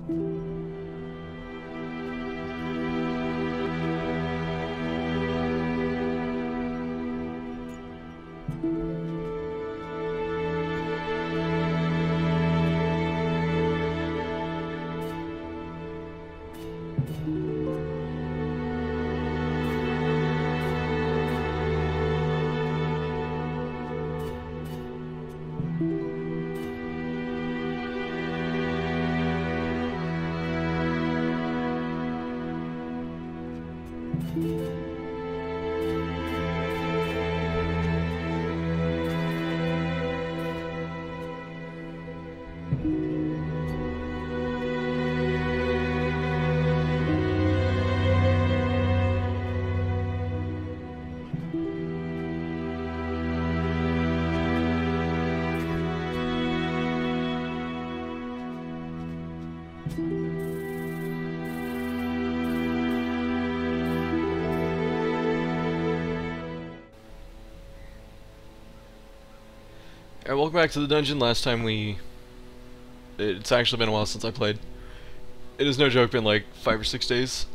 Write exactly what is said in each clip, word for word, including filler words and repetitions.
Alright, welcome back to the dungeon. Last time we... It's actually been a while since I played. It is no joke been like five or six days.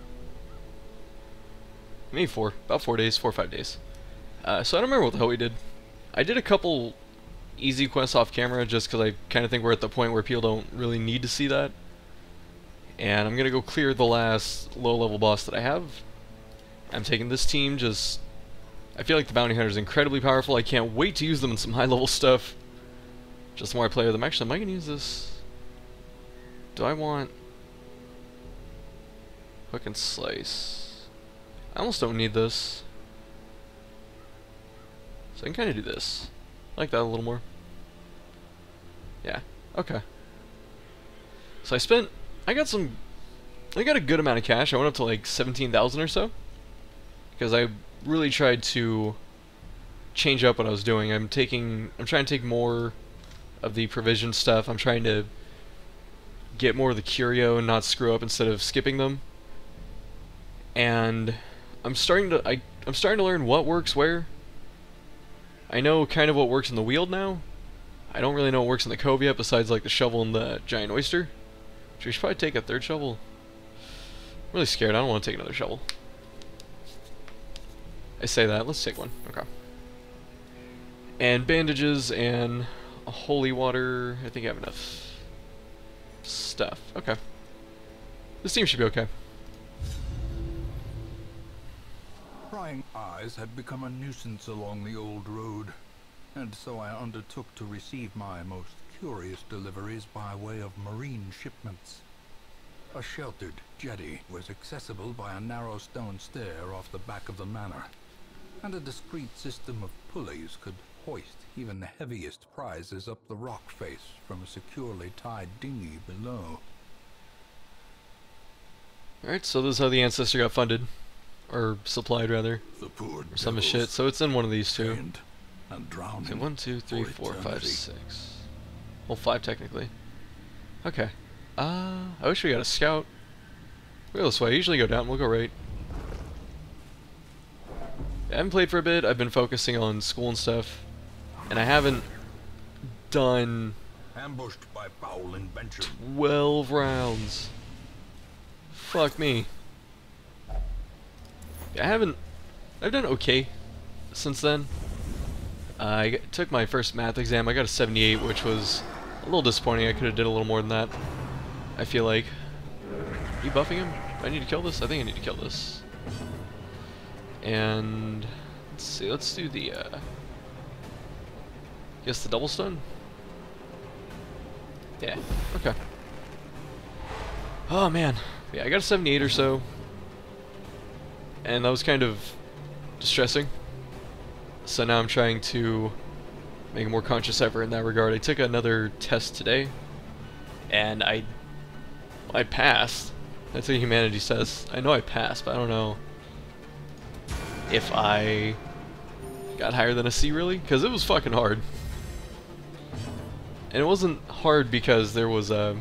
Maybe four. About four days. Four or five days. Uh, so I don't remember what the hell we did. I did a couple easy quests off camera just because I kind of think we're at the point where people don't really need to see that. And I'm going to go clear the last low-level boss that I have. I'm taking this team just... I feel like the bounty hunter is incredibly powerful. I can't wait to use them in some high-level stuff. Just the more I play with them. Actually, am I going to use this? Do I want... Hook and slice. I almost don't need this. So I can kind of do this. I like that a little more. Yeah, okay. So I spent... I got some... I got a good amount of cash. I went up to like seventeen thousand or so. Because I really tried to change up what I was doing. I'm taking... I'm trying to take more of the provision stuff. I'm trying to get more of the curio and not screw up instead of skipping them. And I'm starting to... I, I'm starting to learn what works where. I know kind of what works in the Weald now. I don't really know what works in the Cove yet besides like the shovel and the giant oyster. So we should probably take a third shovel. I'm really scared. I don't want to take another shovel. I say that. Let's take one. Okay. And bandages and a holy water. I think I have enough stuff. Okay. This team should be okay. Prying eyes had become a nuisance along the old road, and so I undertook to receive my most curious deliveries by way of marine shipments. A sheltered jetty was accessible by a narrow stone stair off the back of the manor, and a discreet system of pulleys could hoist even the heaviest prizes up the rock face from a securely tied dinghy below. Alright, so this is how the Ancestor got funded. Or supplied, rather. The poor or some shit. So it's in one of these two. And drowning okay, one, two, three, four, eternity. five, six. Well, five technically. Okay. Uh, I wish we got a scout. We'll go this way. I usually go down. We'll go right. I haven't played for a bit. I've been focusing on school and stuff, and I haven't done ambushed by foul invention. twelve rounds. Fuck me. I haven't... I've done okay since then. Uh, I g took my first math exam. I got a seventy-eight, which was a little disappointing. I could have did a little more than that, I feel like. Are you buffing him? Do I need to kill this? I think I need to kill this. And... Let's see. Let's do the... Uh, guess the double stun? Yeah. Okay. Oh, man. Yeah, I got a seventy-eight or so. And that was kind of distressing. So now I'm trying to make a more conscious effort in that regard. I took another test today, and I I passed. That's a humanities test. I know I passed, but I don't know if I got higher than a C, really, because it was fucking hard. And it wasn't hard because there was a...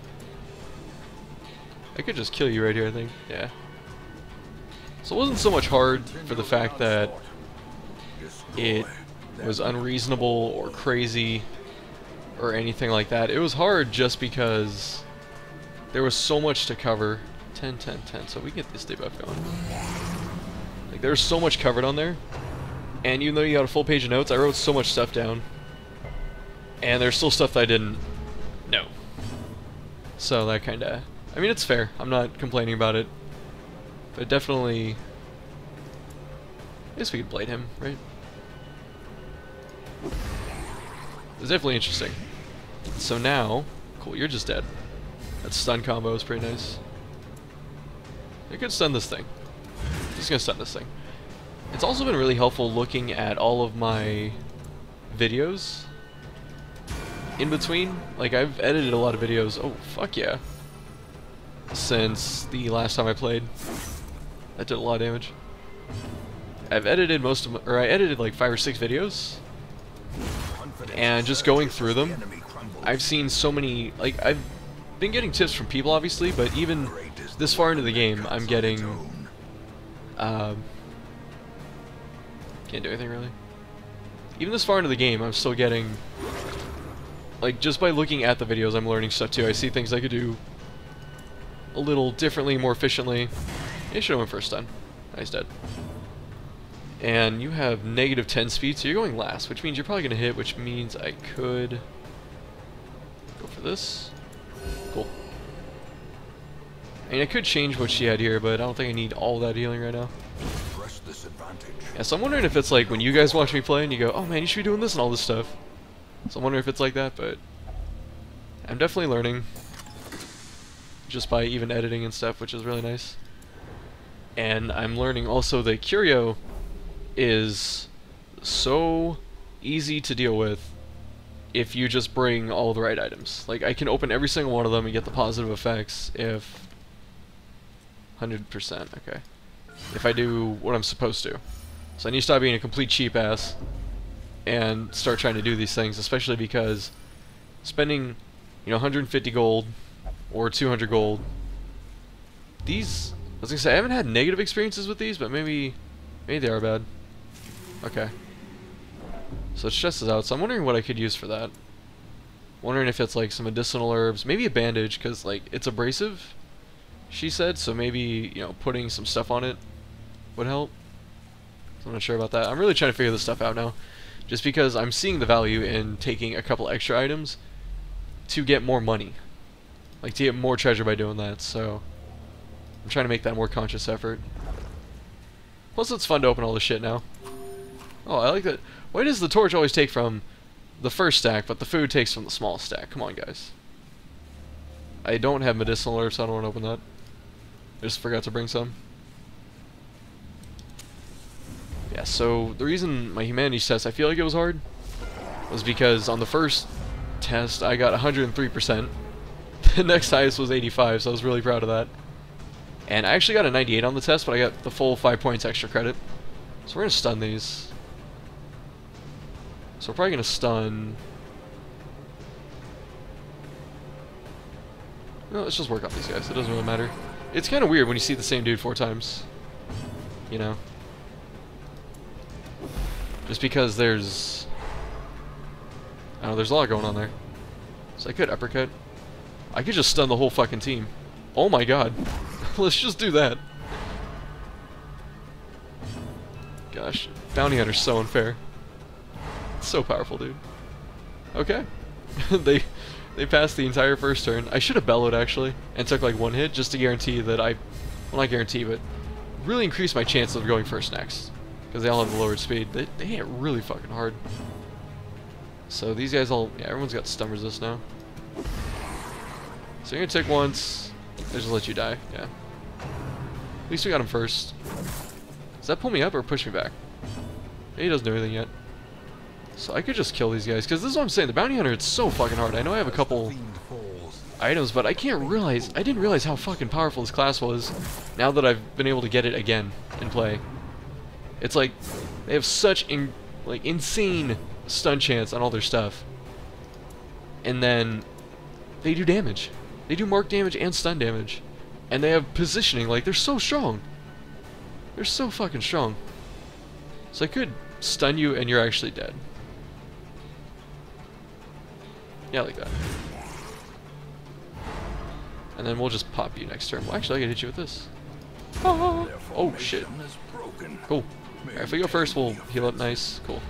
I could just kill you right here, I think. Yeah. So it wasn't so much hard for the fact that it was unreasonable or crazy or anything like that. It was hard just because there was so much to cover. ten, ten, ten, so we can get this debuff going. Like, there's so much covered on there, and even though you got a full page of notes, I wrote so much stuff down, and there's still stuff that I didn't know. So that kinda, I mean, it's fair. I'm not complaining about it, but definitely, I guess we could blade him, right? It's definitely interesting. So now, cool, you're just dead. That stun combo is pretty nice. I could stun this thing. Just gonna stun this thing. It's also been really helpful looking at all of my videos in between. Like, I've edited a lot of videos. Oh, fuck yeah. Since the last time I played. That did a lot of damage. I've edited most of my, or I edited like five or six videos. And just going through them, I've seen so many, like, I've been getting tips from people, obviously, but even this far into the game, I'm getting, um, can't do anything, really. Even this far into the game, I'm still getting, like, just by looking at the videos, I'm learning stuff, too. I see things I could do a little differently, more efficiently. It should have went first time. Nice, dead. And you have negative ten speed, so you're going last, which means you're probably going to hit, which means I could go for this. Cool. I mean, I could change what she had here, but I don't think I need all that healing right now. Press this advantage. Yeah, so I'm wondering if it's like when you guys watch me play and you go, oh man, you should be doing this and all this stuff. So I'm wondering if it's like that, but I'm definitely learning just by even editing and stuff, which is really nice. And I'm learning also that Curio is so easy to deal with if you just bring all the right items. Like, I can open every single one of them and get the positive effects if one hundred percent, okay. If I do what I'm supposed to. So I need to stop being a complete cheap ass and start trying to do these things, especially because spending, you know, one hundred fifty gold or two hundred gold, these, I was gonna say, I haven't had negative experiences with these, but maybe maybe they are bad. Okay. So it stresses out, so I'm wondering what I could use for that. Wondering if it's like some medicinal herbs, maybe a bandage, because like it's abrasive, she said, so maybe, you know, putting some stuff on it would help. I'm not sure about that. I'm really trying to figure this stuff out now, just because I'm seeing the value in taking a couple extra items to get more money, like to get more treasure by doing that, so I'm trying to make that a more conscious effort. Plus it's fun to open all this shit now. Oh, I like that. Why does the torch always take from the first stack, but the food takes from the small stack? Come on, guys. I don't have medicinal herbs, so I don't want to open that. I just forgot to bring some. Yeah, so the reason my humanities test, I feel like it was hard, was because on the first test, I got one hundred three percent. The next highest was eighty-five, so I was really proud of that. And I actually got a ninety-eight on the test, but I got the full five points extra credit. So we're going to stun these. So we're probably going to stun... No, let's just work off these guys. It doesn't really matter. It's kind of weird when you see the same dude four times. You know? Just because there's... I don't know, there's a lot going on there. So I could uppercut. I could just stun the whole fucking team. Oh my god. Let's just do that. Gosh, Bounty Hunter's so unfair. It's so powerful, dude. Okay. they they passed the entire first turn. I should have bellowed, actually, and took like one hit just to guarantee that I... Well, not guarantee, but really increase my chances of going first next. Because they all have the lowered speed. They, they hit really fucking hard. So these guys all... Yeah, everyone's got stun resist now. So you're gonna tick once. They just let you die. Yeah. At least we got him first. Does that pull me up or push me back? Yeah, he doesn't do anything yet. So I could just kill these guys, because this is what I'm saying. The Bounty Hunter, it's so fucking hard. I know I have a couple items, but I can't realize... I didn't realize how fucking powerful this class was now that I've been able to get it again and play. It's like, they have such in, like insane stun chance on all their stuff. And then, they do damage. They do mark damage and stun damage. And they have positioning, like, they're so strong. They're so fucking strong. So I could stun you and you're actually dead. Yeah, like that. And then we'll just pop you next turn. Well, actually, I can hit you with this. Oh, oh shit. Cool. Alright, if we go first, we'll heal up nice. Cool.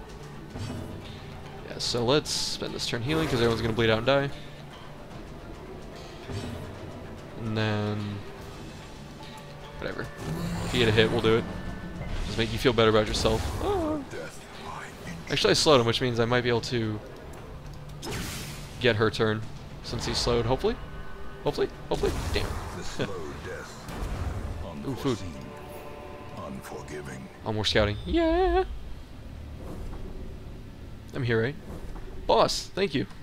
Yeah, so let's spend this turn healing, because everyone's going to bleed out and die. And then... whatever. If you get a hit, we'll do it. Just make you feel better about yourself. Oh. Actually, I slowed him, which means I might be able to get her turn, since he's slowed, hopefully. Hopefully, hopefully. Damn. Ooh, food. Unforgiving. Oh, more scouting. Yeah. I'm here, right? Boss, thank you.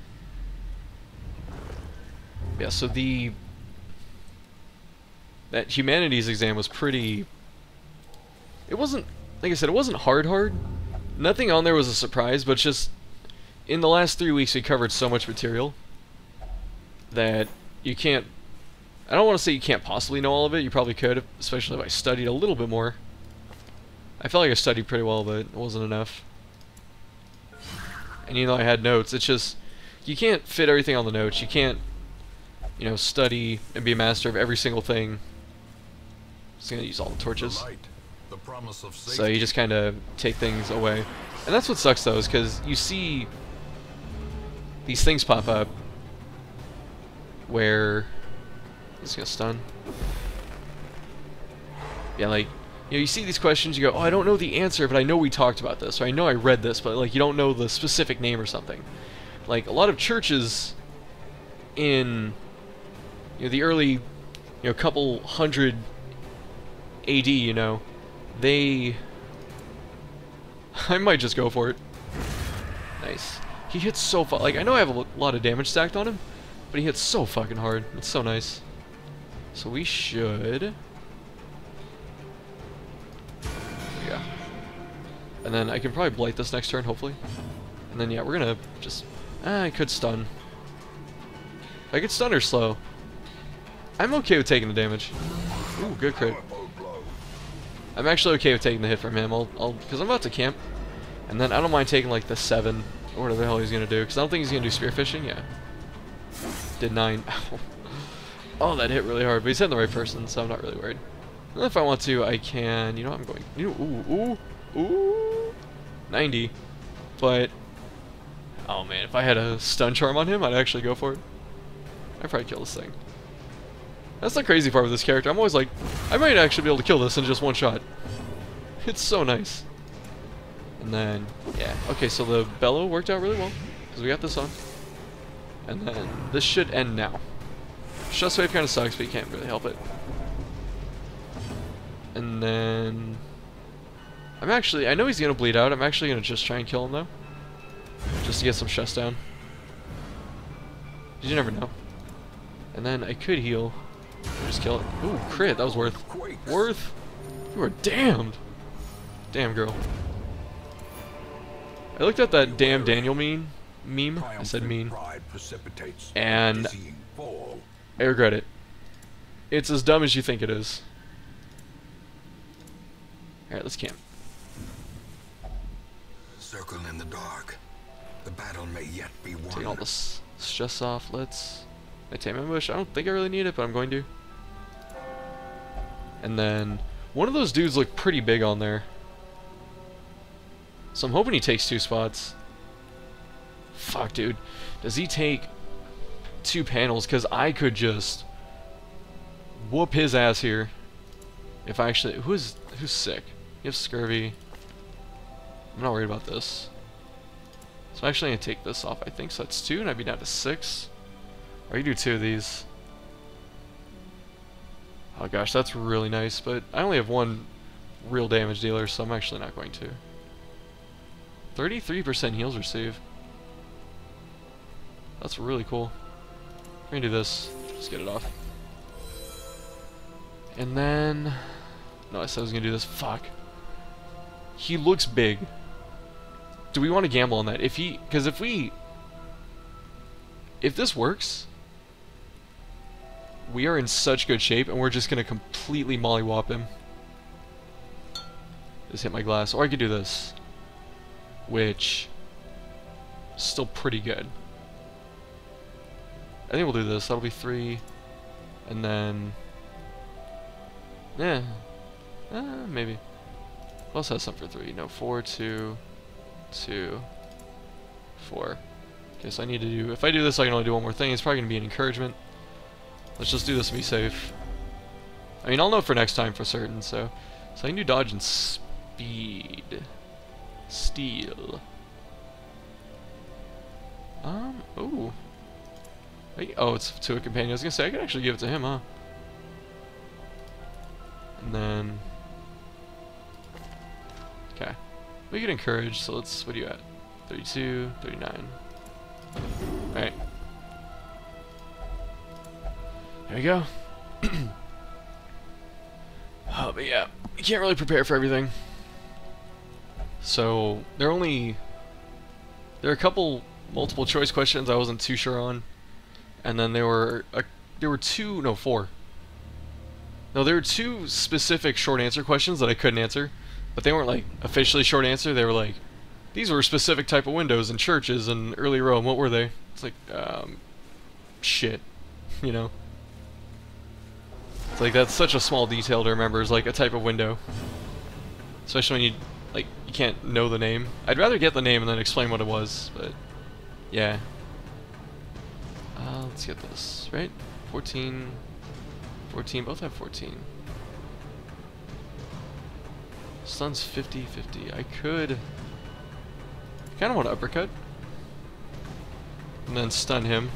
Yeah, so the that humanities exam was pretty. It wasn't, like I said, it wasn't hard hard. Nothing on there was a surprise, but it's just in the last three weeks we covered so much material that you can't. I don't want to say you can't possibly know all of it. You probably could, especially if I studied a little bit more. I felt like I studied pretty well, but it wasn't enough. And even though I had notes, it's just you can't fit everything on the notes. You can't, you know, study and be a master of every single thing. Just gonna use all the torches. The promise of So you just kind of take things away, and that's what sucks though, is because you see these things pop up where it's gonna stun. Yeah, like you know, you see these questions, you go, "Oh, I don't know the answer, but I know we talked about this, or I know I read this," but like you don't know the specific name or something. Like a lot of churches in you know the early you know couple hundred A D, you know, they I might just go for it. Nice. He hits so far. Like I know I have a lot of damage stacked on him, but he hits so fucking hard. It's so nice. So we should. Yeah. And then I can probably blight this next turn, hopefully. And then yeah, we're gonna just. Ah, I could stun. I could stun or slow. I'm okay with taking the damage. Ooh, good crit. I'm actually okay with taking the hit from him. I'll, I'll, because I'm about to camp, and then I don't mind taking like the seven or whatever the hell he's gonna do. Because I don't think he's gonna do spearfishing. Yeah. Did nine. Oh, that hit really hard, but he's hitting the right person, so I'm not really worried. And if I want to, I can. You know, I'm going. You know, ooh, ooh, ooh, ninety. But oh man, if I had a stun charm on him, I'd actually go for it. I'd probably kill this thing. That's the crazy part with this character. I'm always like, I might actually be able to kill this in just one shot. It's so nice. And then, yeah. Okay, so the bellow worked out really well, because we got this on. And then, this should end now. Stress wave kind of sucks, but you can't really help it. And then, I'm actually, I know he's going to bleed out. I'm actually going to just try and kill him, though. Just to get some stress down. You never know. And then I could heal. Just kill it. Ooh, crit. That was worth. Worth. You are damned. Damn girl. I looked at that damn Daniel meme. Meme. I said mean. And I regret it. It's as dumb as you think it is. Alright, let's camp. Circle in the dark. The battle may yet be won. Take all this stress off. Let's. I tame ambush. I don't think I really need it, but I'm going to. And then one of those dudes looked pretty big on there, so I'm hoping he takes two spots. Fuck, dude. Does he take two panels? Because I could just whoop his ass here. If I actually, who's who's sick? You have scurvy. I'm not worried about this. So I'm actually gonna take this off. I think so. That's two, and I'd be down to six. Or you do two of these. Oh gosh, that's really nice, but I only have one real damage dealer, so I'm actually not going to. thirty-three percent heals receive. That's really cool. We're gonna do this. Just get it off. And then... No, I said I was gonna do this. Fuck. He looks big. Do we want to gamble on that? If he... Because if we... If this works... We are in such good shape, and we're just gonna completely mollywop him. Just hit my glass. Or I could do this. Which... Still pretty good. I think we'll do this. That'll be three... And then... Yeah. Uh, maybe. Who else has some for three? No, four, two, two, four. Okay, so I need to do... If I do this, I can only do one more thing. It's probably going to be an encouragement. Let's just do this and be safe. I mean, I'll know for next time for certain, so... So I can do dodge and speed. Steal. Um, ooh. Wait, oh, it's to a companion. I was gonna say, I could actually give it to him, huh? And then... Okay. We can encourage, so let's... What are you at? thirty-two, thirty-nine. Alright. There we go. Oh, but yeah. You can't really prepare for everything. So, there are only... There are a couple multiple choice questions I wasn't too sure on. And then there were... A, there were two... No, four. No, there were two specific short answer questions that I couldn't answer. But they weren't, like, officially short answer. They were like... These were specific type of windows in churches in early Rome. What were they? It's like, um... Shit. You know? It's like, that's such a small detail to remember, is like a type of window. Especially when you, like, you can't know the name. I'd rather get the name and then explain what it was, but... Yeah. Uh, let's get this, right? fourteen... fourteen, both have fourteen. Stun's fifty fifty. I could... I kinda want to uppercut. And then stun him.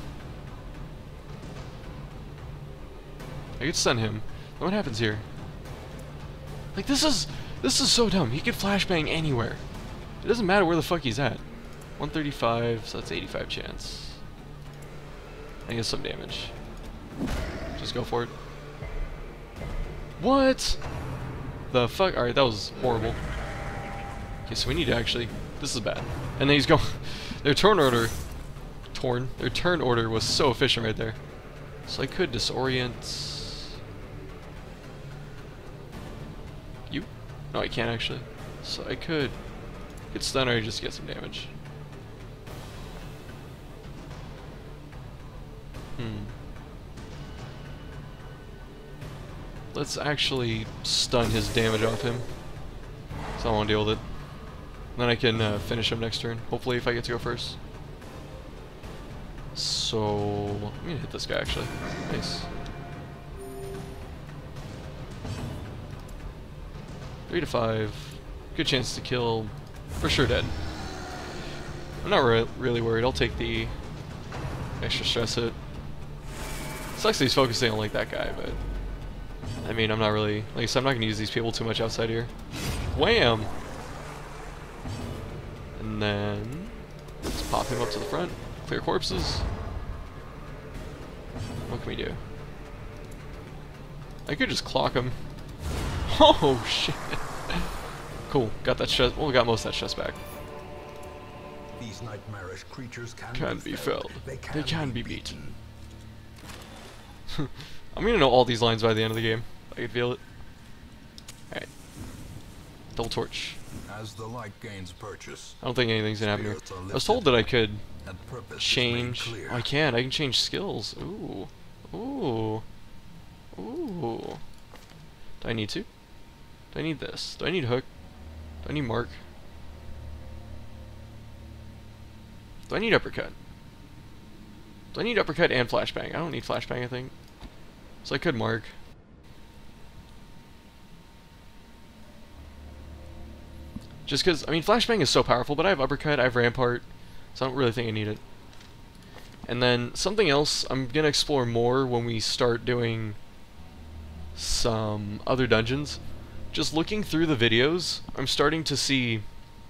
I could stun him. Then what happens here? Like, this is... This is so dumb. He could flashbang anywhere. It doesn't matter where the fuck he's at. one thirty-five, so that's eighty-five chance. I get some damage. Just go for it. What? The fuck? Alright, that was horrible. Okay, so we need to actually... This is bad. And then he's going... Their turn order... Torn. Their turn order was so efficient right there. So I could disorient... You? No, I can't actually. So I could... Get stun or just get some damage. Hmm. Let's actually stun his damage off him. So I won't deal with it. Then I can uh, finish him next turn. Hopefully, if I get to go first. So I'm gonna hit this guy actually. Nice. Three to five. Good chance to kill. For sure dead. I'm not re really worried. I'll take the extra stress hit. Sucks that he's focusing on like that guy, but I mean I'm not really like I said, I'm not gonna use these people too much outside here. Wham! And then let's pop him up to the front. Clear corpses. What can we do? I could just clock him. Oh shit! Cool. Got that chest. Well, we got most of that chest back. These nightmarish creatures can, Can be be felled. felled. They can, They can be be beaten. beaten. I'm gonna know all these lines by the end of the game. I can feel it. Alright. Double torch. As the light gains purchase, I don't think anything's gonna happen here. spirits are I was told that I could and purpose is change. made clear. Oh, I can. I can change skills. Ooh. Ooh. Ooh. Do I need to? Do I need this? Do I need hook? Do I need mark? Do I need uppercut? Do I need uppercut and flashbang? I don't need flashbang, I think. So I could mark. Just because, I mean, flashbang is so powerful, but I have uppercut, I have rampart, so I don't really think I need it. And then something else I'm going to explore more when we start doing some other dungeons. Just looking through the videos, I'm starting to see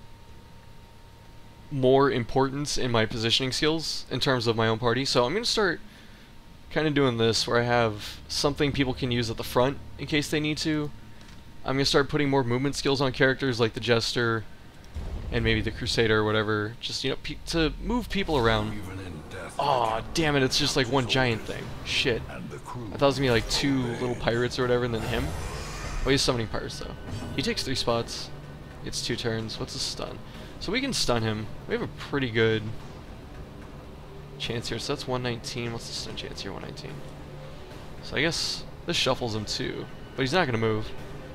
more importance in my positioning skills in terms of my own party. So I'm going to start kind of doing this where I have something people can use at the front in case they need to. I'm going to start putting more movement skills on characters like the Jester and maybe the Crusader or whatever. Just, you know, pe to move people around. Even in death, Aw, damn it, it's just like one giant thing. Shit. and the crew I thought it was going to be like two little pirates or whatever and then him. Oh, he's summoning pirates though. He takes three spots. It's two turns. What's a stun? So we can stun him. We have a pretty good chance here. So that's one nineteen. What's the stun chance here? one nineteen. So I guess this shuffles him too. But he's not going to move.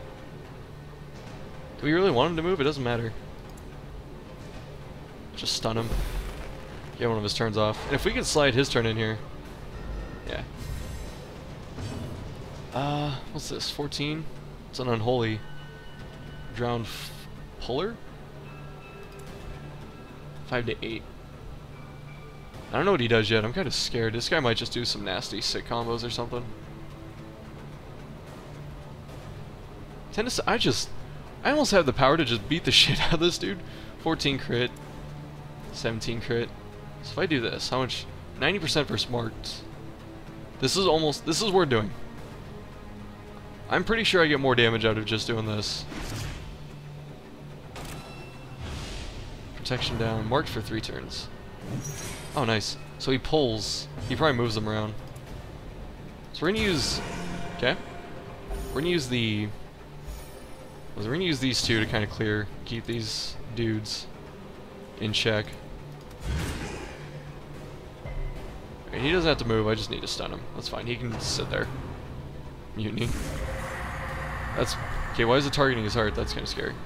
Do we really want him to move? It doesn't matter. Just stun him. Get one of his turns off. And if we can slide his turn in here. Yeah. Uh, what's this? fourteen? It's an unholy. Drowned f puller? five to eight. I don't know what he does yet. I'm kind of scared. This guy might just do some nasty sick combos or something. Tend to, I just, I almost have the power to just beat the shit out of this dude. fourteen crit, seventeen crit. So if I do this, how much? ninety percent for smart. This is almost, this is worth doing. I'm pretty sure I get more damage out of just doing this. Protection down, marked for three turns. Oh, nice. So he pulls. He probably moves them around. So we're gonna use. Okay. We're gonna use the. We're gonna use these two to kind of clear, keep these dudes in check. Okay, he doesn't have to move. I just need to stun him. That's fine. He can sit there. Mutiny. That's okay. Why is it targeting his heart? That's kind of scary.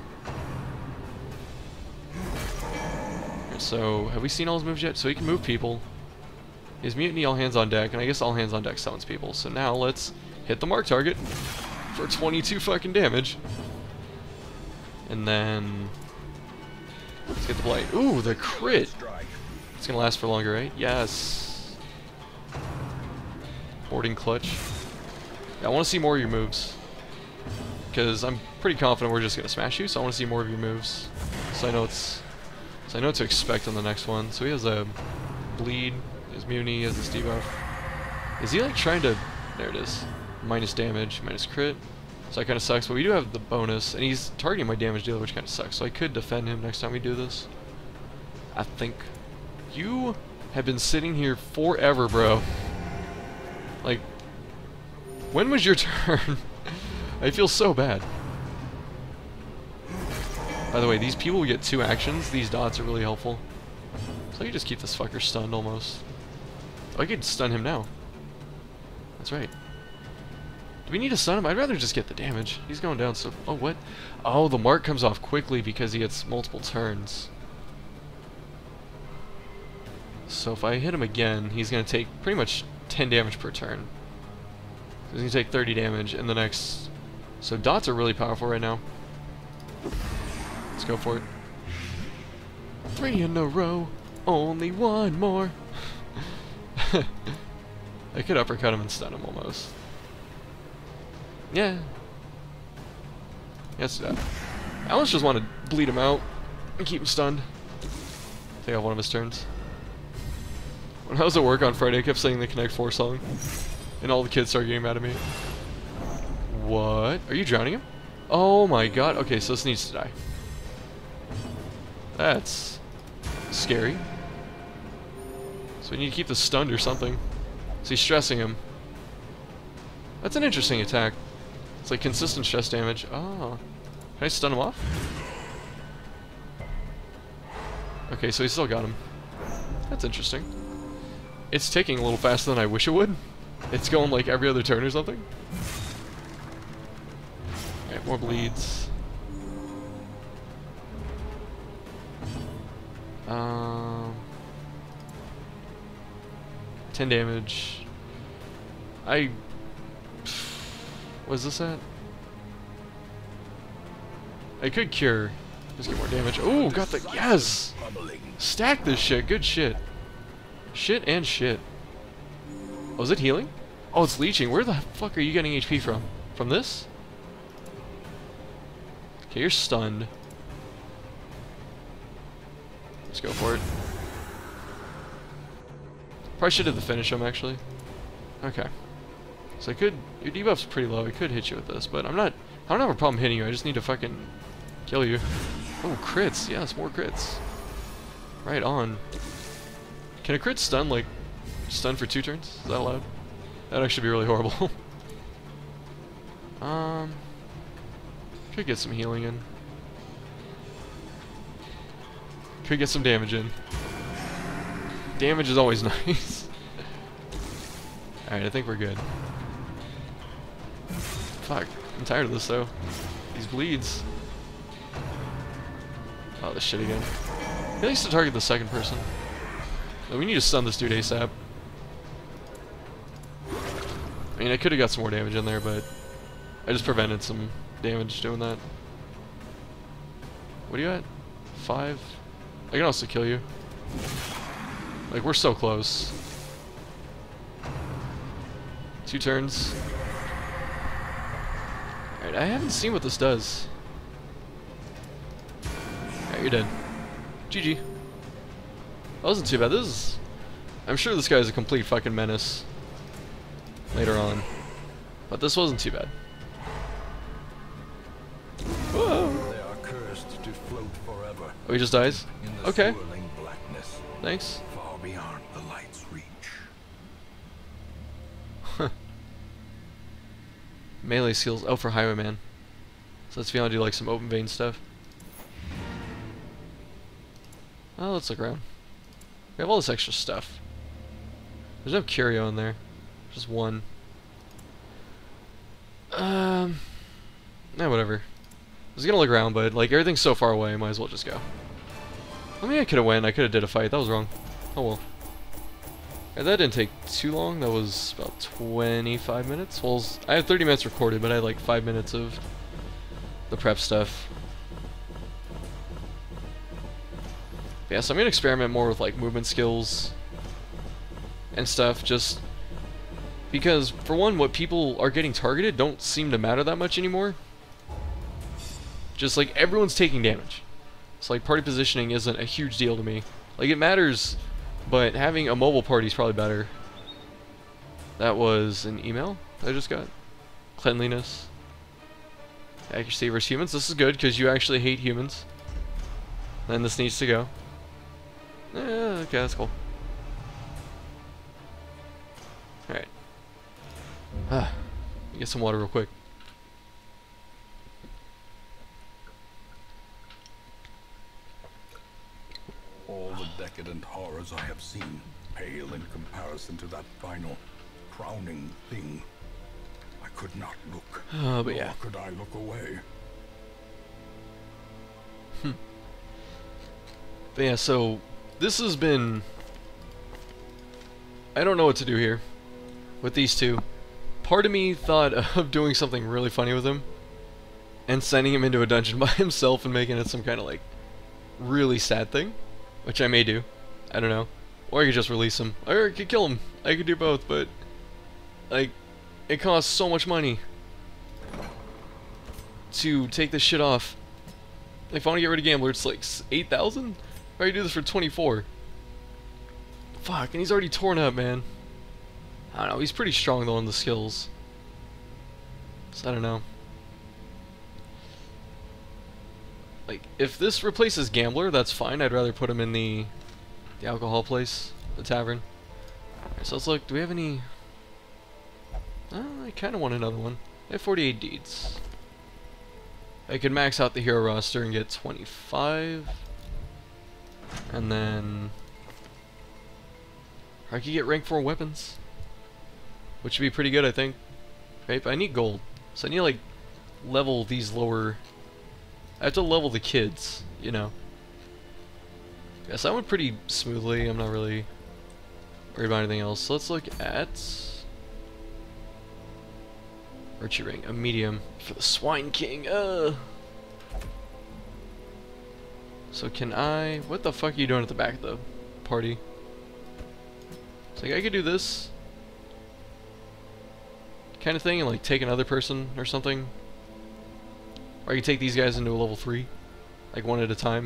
So, have we seen all his moves yet? So he can move people. His mutiny, all hands on deck, and I guess all hands on deck summons people. So now let's hit the mark target for twenty-two fucking damage. And then let's get the blight. Ooh, the crit! It's gonna last for longer, right? Yes. Hoarding clutch. Yeah, I want to see more of your moves. Because I'm pretty confident we're just gonna smash you, so I want to see more of your moves. So I know it's So I know what to expect on the next one. So he has a bleed, his mutiny, he has this debuff. Is he like trying to, there it is, minus damage, minus crit. So that kind of sucks, but we do have the bonus, and he's targeting my damage dealer, which kind of sucks. So I could defend him next time we do this. I think. You have been sitting here forever, bro. Like, when was your turn? I feel so bad. By the way, these people get two actions. These dots are really helpful. So I can just keep this fucker stunned almost. Oh, I could stun him now. That's right. Do we need to stun him? I'd rather just get the damage. He's going down so... Oh, what? Oh, the mark comes off quickly because he gets multiple turns. So if I hit him again, he's going to take pretty much ten damage per turn. He's going to take thirty damage in the next... So dots are really powerful right now. Let's go for it. Three in a row. Only one more. I could uppercut him and stun him almost. Yeah. Yes, uh, I almost just want to bleed him out and keep him stunned. Take off one of his turns. When I was at work on Friday, I kept singing the Connect Four song, and all the kids started getting mad at me. What? Are you drowning him? Oh my god. Okay, so this needs to die. That's scary. So we need to keep this stunned or something. So he's stressing him. That's an interesting attack. It's like consistent stress damage. Oh. Can I stun him off? Okay, so he still got him. That's interesting. It's ticking a little faster than I wish it would. It's going like every other turn or something. Alright, more bleeds. Um, ten damage. I... What's this at? I could cure. Just get more damage. Oh, got the... Yes! Stack this shit. Good shit. Shit and shit. Oh, is it healing? Oh, it's leeching. Where the fuck are you getting H P from? From this? Okay, you're stunned. Let's go for it. Probably should have the finish him, actually. Okay. So I could... Your debuff's pretty low. I could hit you with this, but I'm not... I don't have a problem hitting you. I just need to fucking kill you. Oh, crits. Yes, more crits. Right on. Can a crit stun, like, stun for two turns? Is that allowed? That'd actually be really horrible. um... Could get some healing in. Could get some damage in. Damage is always nice. Alright, I think we're good. Fuck. I'm tired of this though. These bleeds. Oh, this shit again. He likes to target the second person. But we need to stun this dude ASAP. I mean, I could have got some more damage in there, but I just prevented some damage doing that. What are you at? Five? I can also kill you. Like, we're so close. Two turns. Alright, I haven't seen what this does. Alright, you're dead. G G. That wasn't too bad. This is... I'm sure this guy's a complete fucking menace later on. But this wasn't too bad. Whoa! They are cursed to float forever. Oh, he just dies? In the Okay. swirling blackness, Thanks. far beyond the light's reach. Melee skills. Oh, for Highwayman. So let's if you want to do like some open vein stuff. Oh, let's look around. We have all this extra stuff. There's no curio in there. Just one. Um. Nah, whatever. I was gonna look around, but like everything's so far away, I might as well just go. I mean, I could have went. I could have did a fight. That was wrong. Oh well. And that didn't take too long. That was about twenty-five minutes. Well, I had thirty minutes recorded, but I had like five minutes of the prep stuff. But yeah, so I'm gonna experiment more with like movement skills and stuff, just because for one, what people are getting targeted don't seem to matter that much anymore. Just like everyone's taking damage. So like party positioning isn't a huge deal to me. Like it matters, but having a mobile party is probably better. That was an email I just got. Cleanliness. Accuracy versus humans. This is good because you actually hate humans. Then this needs to go. Eh, okay, that's cool. Alright. Ah, get some water real quick. All the decadent horrors I have seen pale in comparison to that final, crowning thing. I could not look. Oh, but nor yeah. could I look away. Hmm. But yeah, so this has been... I don't know what to do here with these two. Part of me thought of doing something really funny with him and sending him into a dungeon by himself and making it some kind of like really sad thing, which I may do. I don't know. Or I could just release him. Or I could kill him. I could do both, but like it costs so much money to take this shit off. If I want to get rid of Gambler, it's like eight thousand? If I could do this for twenty-four. Fuck, and he's already torn up, man. I don't know, he's pretty strong though on the skills. So I don't know. Like, if this replaces Gambler, that's fine. I'd rather put him in the the alcohol place, the tavern. Alright, so let's look. Do we have any... Uh, I kind of want another one. I have forty-eight deeds. I could max out the hero roster and get twenty-five. And then... I could get rank four weapons. Which would be pretty good, I think. Right, but I need gold. So I need to, like, level these lower... I have to level the kids, you know. Yes, that went pretty smoothly. I'm not really worried about anything else. So let's look at... Virtue Ring, a medium for the Swine King. Uh. So can I... What the fuck are you doing at the back of the party? It's like, I could do this kind of thing and like take another person or something. Or I could take these guys into a level three. Like one at a time.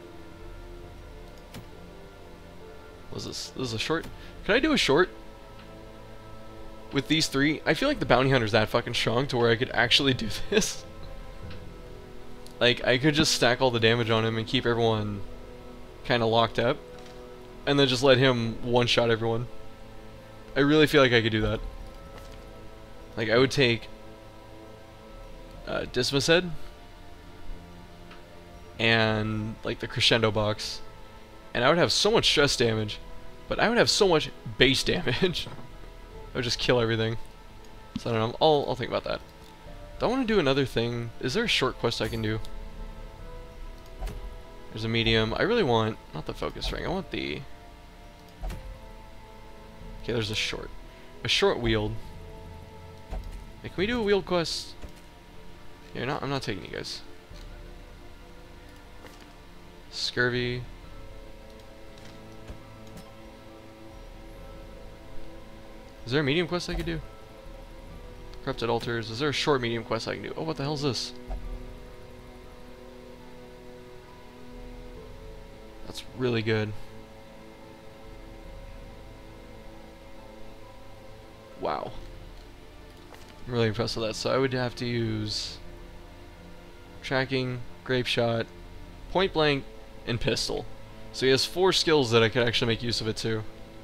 What is this? This is a short? Can I do a short? With these three? I feel like the bounty hunter's that fucking strong to where I could actually do this. Like, I could just stack all the damage on him and keep everyone kind of locked up. And then just let him one-shot everyone. I really feel like I could do that. Like, I would take uh, Dismas Head and like the Crescendo box, and I would have so much stress damage, but I would have so much base damage. I would just kill everything. So I don't know. I'll, I'll think about that. Do I want to do another thing? Is there a short quest I can do? There's a medium. I really want, not the focus ring, I want the... Okay, there's a short. A short wield. Hey, can we do a wield quest? Yeah, not, I'm not taking you guys. Scurvy. Is there a medium quest I could do? Corrupted altars. Is there a short medium quest I can do? Oh, what the hell is this? That's really good. Wow. I'm really impressed with that. So I would have to use tracking, grape shot, point blank, and pistol. So he has four skills that I could actually make use of it too.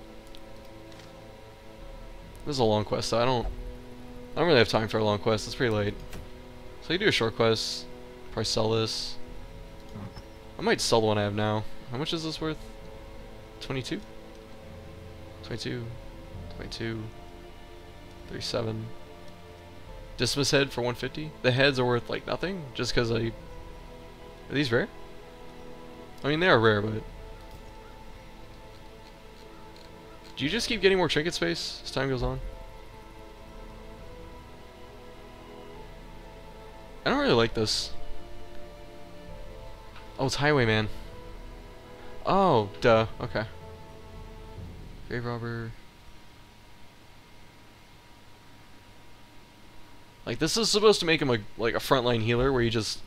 This is a long quest, so I don't I don't really have time for a long quest. It's pretty late. So you do a short quest. Probably sell this. I might sell the one I have now. How much is this worth? twenty-two? twenty-two. twenty-two. thirty-seven. Dismiss head for one fifty. The heads are worth like nothing just because I... Are these rare? I mean, they are rare, but... Do you just keep getting more trinket space as time goes on? I don't really like this. Oh, it's Highwayman. Oh, duh. Okay. Grave Robber. Like, this is supposed to make him a, like a frontline healer where you just...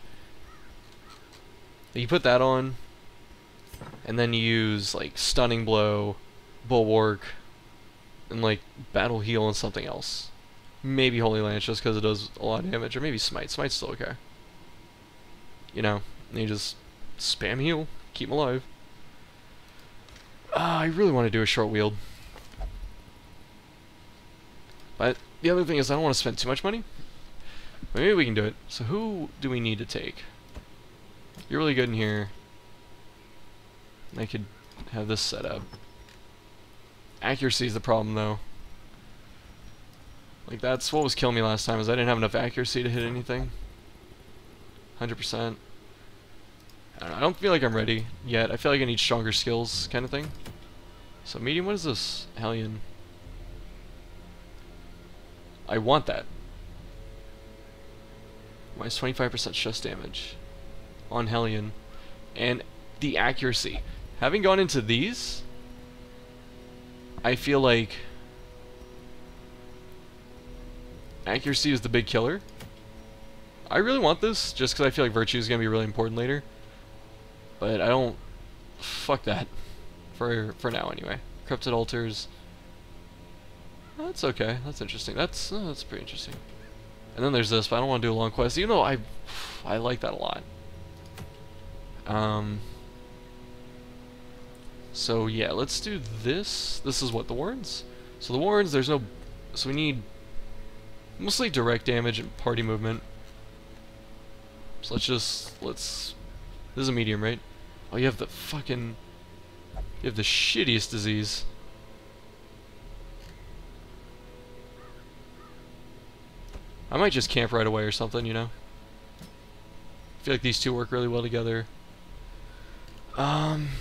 You put that on, and then you use, like, Stunning Blow, Bulwark, and, like, Battle Heal and something else. Maybe Holy Lance just because it does a lot of damage, or maybe Smite. Smite's still okay. You know, and you just spam heal, keep him alive. Uh, I really want to do a short wield. But the other thing is I don't want to spend too much money. But maybe we can do it. So who do we need to take? You're really good in here. I could have this set up. Accuracy is the problem though. Like, that's what was killing me last time, is I didn't have enough accuracy to hit anything. one hundred percent. I don't know, I don't feel like I'm ready yet. I feel like I need stronger skills, kind of thing. So medium, what is this? Hellion. I want that. Minus twenty-five percent stress damage on Hellion. And the accuracy. Having gone into these, I feel like accuracy is the big killer. I really want this, just because I feel like Virtue is going to be really important later. But I don't... Fuck that. For for now, anyway. Corrupted Altars. Oh, that's okay. That's interesting. That's oh, that's pretty interesting. And then there's this, but I don't want to do a long quest, even though I, I like that a lot. Um... So yeah, let's do this. This is what, the Warrens? So the Warrens, there's no... So we need mostly direct damage and party movement. So let's just... Let's... This is a medium, right? Oh, you have the fucking... You have the shittiest disease. I might just camp right away or something, you know? I feel like these two work really well together. Um...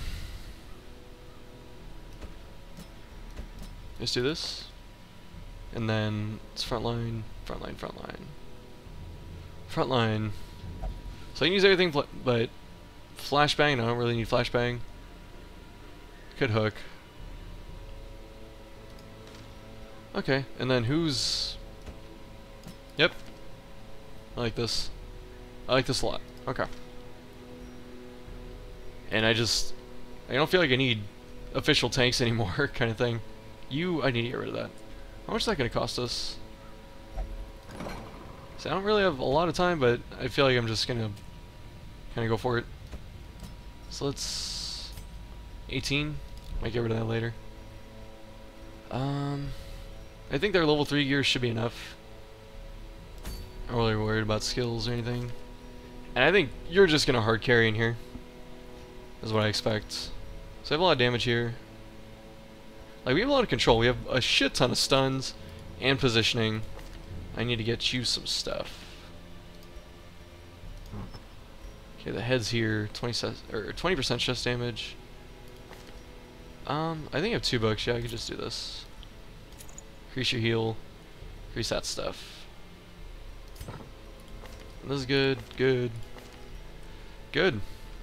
Let's do this. And then it's frontline, frontline, frontline. Frontline. So I can use everything fl but flashbang, no, I don't really need flashbang. Could hook. Okay, and then who's... Yep. I like this. I like this a lot. Okay. And I just... I don't feel like I need official tanks anymore, kind of thing. You, I need to get rid of that. How much is that going to cost us? See, I don't really have a lot of time, but I feel like I'm just going to kind of go for it. So let's... eighteen? Might get rid of that later. Um, I think their level three gear should be enough. I'm not really worried about skills or anything. And I think you're just going to hard carry in here. Is what I expect. So I have a lot of damage here. Like, we have a lot of control. We have a shit ton of stuns and positioning. I need to get you some stuff. Okay, the head's here. twenty or twenty percent chest damage. Um, I think I have two bucks. Yeah, I could just do this. Increase your heal. Increase that stuff. This is good. Good. Good.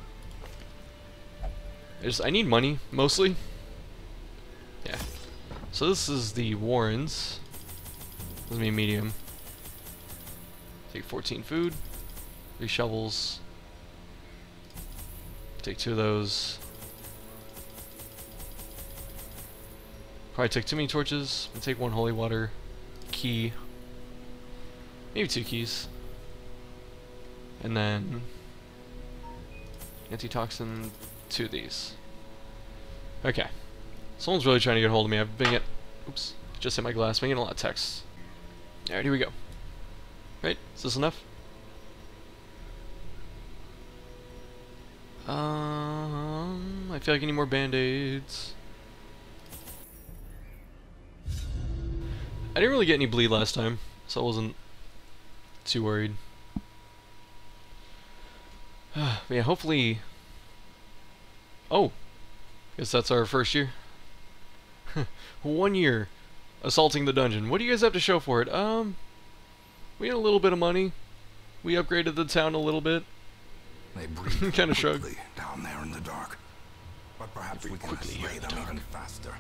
I just I need money mostly. Yeah. So this is the Warrens. This is me medium. Take fourteen food. Three shovels. Take two of those. Probably took too many torches. I'll take one holy water. Key. Maybe two keys. And then antitoxin, two of these. Okay. Someone's really trying to get a hold of me. I've been getting, oops, just hit my glass. Been getting a lot of texts. Alright, here we go. Right? Is this enough? Um, I feel like I need more band-aids. I didn't really get any bleed last time, so I wasn't too worried. But yeah, hopefully... Oh! Guess that's our first year. One year assaulting the dungeon. What do you guys have to show for it? Um, we had a little bit of money. We upgraded the town a little bit. They breathe kind of shrug. Down there in the dark. But perhaps we can slay them even faster.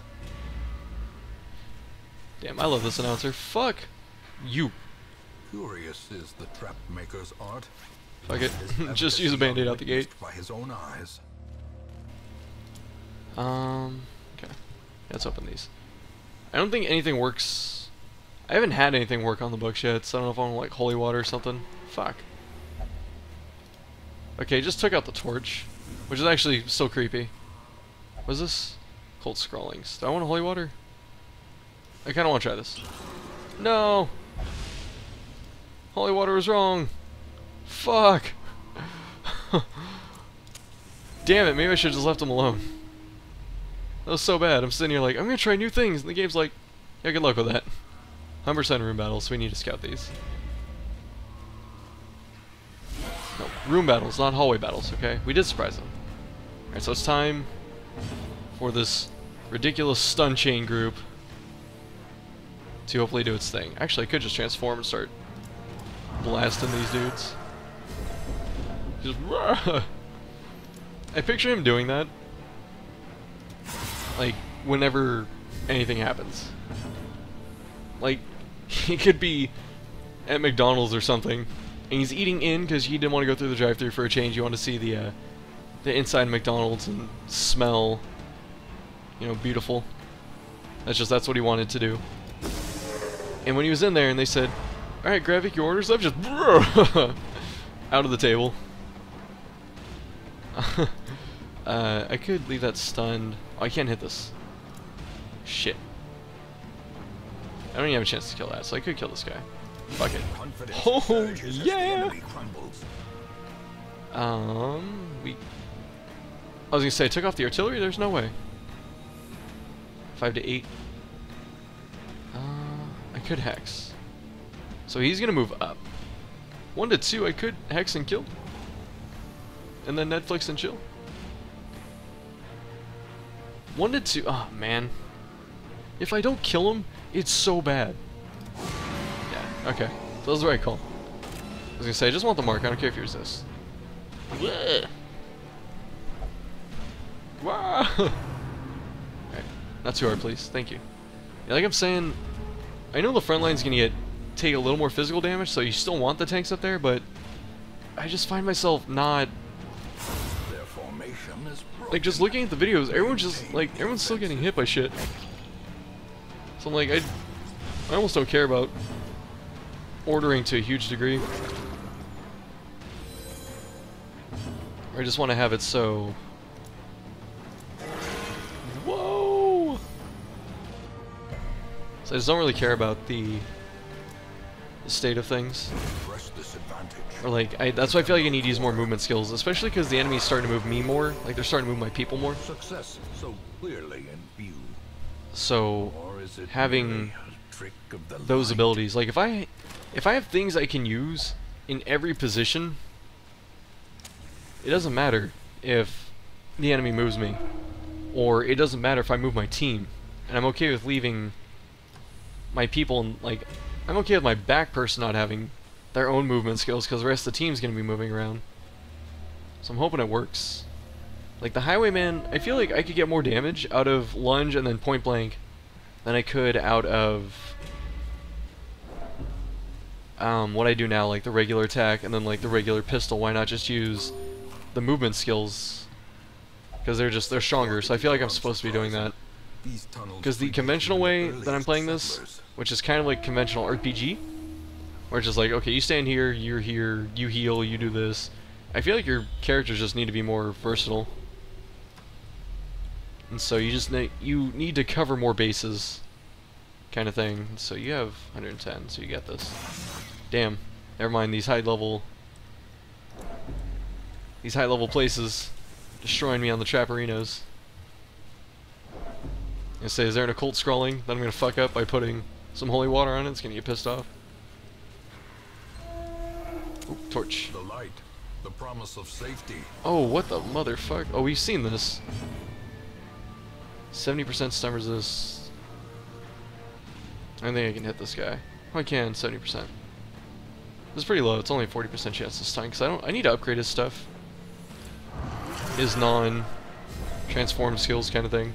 Damn, I love this announcer. Fuck you. Curious is the trap maker's art. Fuck it. Just use a band-aid out the gate. By his own eyes. Um, okay. Let's open these. I don't think anything works. I haven't had anything work on the books yet, so I don't know if I want like holy water or something. Fuck. Okay, just took out the torch, which is actually still creepy. What is this? Cold scrawlings. Do I want a holy water? I kind of want to try this. No! Holy water was wrong. Fuck! Damn it, maybe I should have just left him alone. That was so bad. I'm sitting here like, I'm gonna try new things, and the game's like, yeah, good luck with that. one hundred percent room battles, so we need to scout these. No, room battles, not hallway battles, okay? We did surprise them. Alright, so it's time for this ridiculous stun chain group to hopefully do its thing. Actually, I could just transform and start blasting these dudes. Just I picture him doing that, like, whenever anything happens. Like, he could be at McDonald's or something, and he's eating in because he didn't want to go through the drive-thru for a change. You want to see the uh, the inside of McDonald's and smell, you know, beautiful. That's just that's what he wanted to do. And when he was in there, and they said, "All right, Gravik, your order's up," just out of the table. uh, I could leave that stunned. Oh, I can't hit this. Shit. I don't even have a chance to kill that, so I could kill this guy. Fuck it. Oh, yeah! Um, we... I was gonna say, I took off the artillery? There's no way. Five to eight. Uh, I could hex. So he's gonna move up. One to two, I could hex and kill. And then Netflix and chill. One to two, oh man. If I don't kill him, it's so bad. Yeah, okay. So that was the right call. I was gonna say, I just want the mark, I don't care if you resist. Yeah. Wow. Alright. Not too hard, please. Thank you. Yeah, like I'm saying, I know the front line's gonna get take a little more physical damage, so you still want the tanks up there, but I just find myself not Their formation is like just looking at the videos, everyone's just like everyone's still getting hit by shit. So I'm like, I I almost don't care about ordering to a huge degree. Or I just want to have it so. Whoa! So I just don't really care about the, the state of things. Or like, I, that's why I feel like I need to use more movement skills, especially because the enemy's starting to move me more. Like they're starting to move my people more. Success so clearly in view. So Or is it having really a trick of the those light? abilities, like if I if I have things I can use in every position, it doesn't matter if the enemy moves me, or it doesn't matter if I move my team, and I'm okay with leaving my people, like, I'm okay with my back person not having their own movement skills, because the rest of the team's going to be moving around. So I'm hoping it works. Like, the Highwayman, I feel like I could get more damage out of lunge and then point blank than I could out of um, what I do now, like the regular attack and then like the regular pistol. Why not just use the movement skills? Because they're just, they're stronger, so I feel like I'm supposed to be doing that. Because the conventional way that I'm playing this, which is kind of like conventional R P G, where it's just like, okay, you stand here, you're here, you heal, you do this. I feel like your characters just need to be more versatile. And so you just need, you need to cover more bases, kind of thing. So you have one hundred ten, so you get this. Damn, never mind these high level, these high level places destroying me on the Trapperinos. I say, is there an occult scrawling that I'm gonna fuck up by putting some holy water on it? It's gonna get pissed off. Ooh, torch. The light, the promise of safety. Oh, what the motherfuck? Oh, we've seen this. seventy percent stun resist. I think I can hit this guy. Oh, I can, seventy percent. This is pretty low. It's only a forty percent chance this time, because I don't. I need to upgrade his stuff. His non-transform skills kind of thing.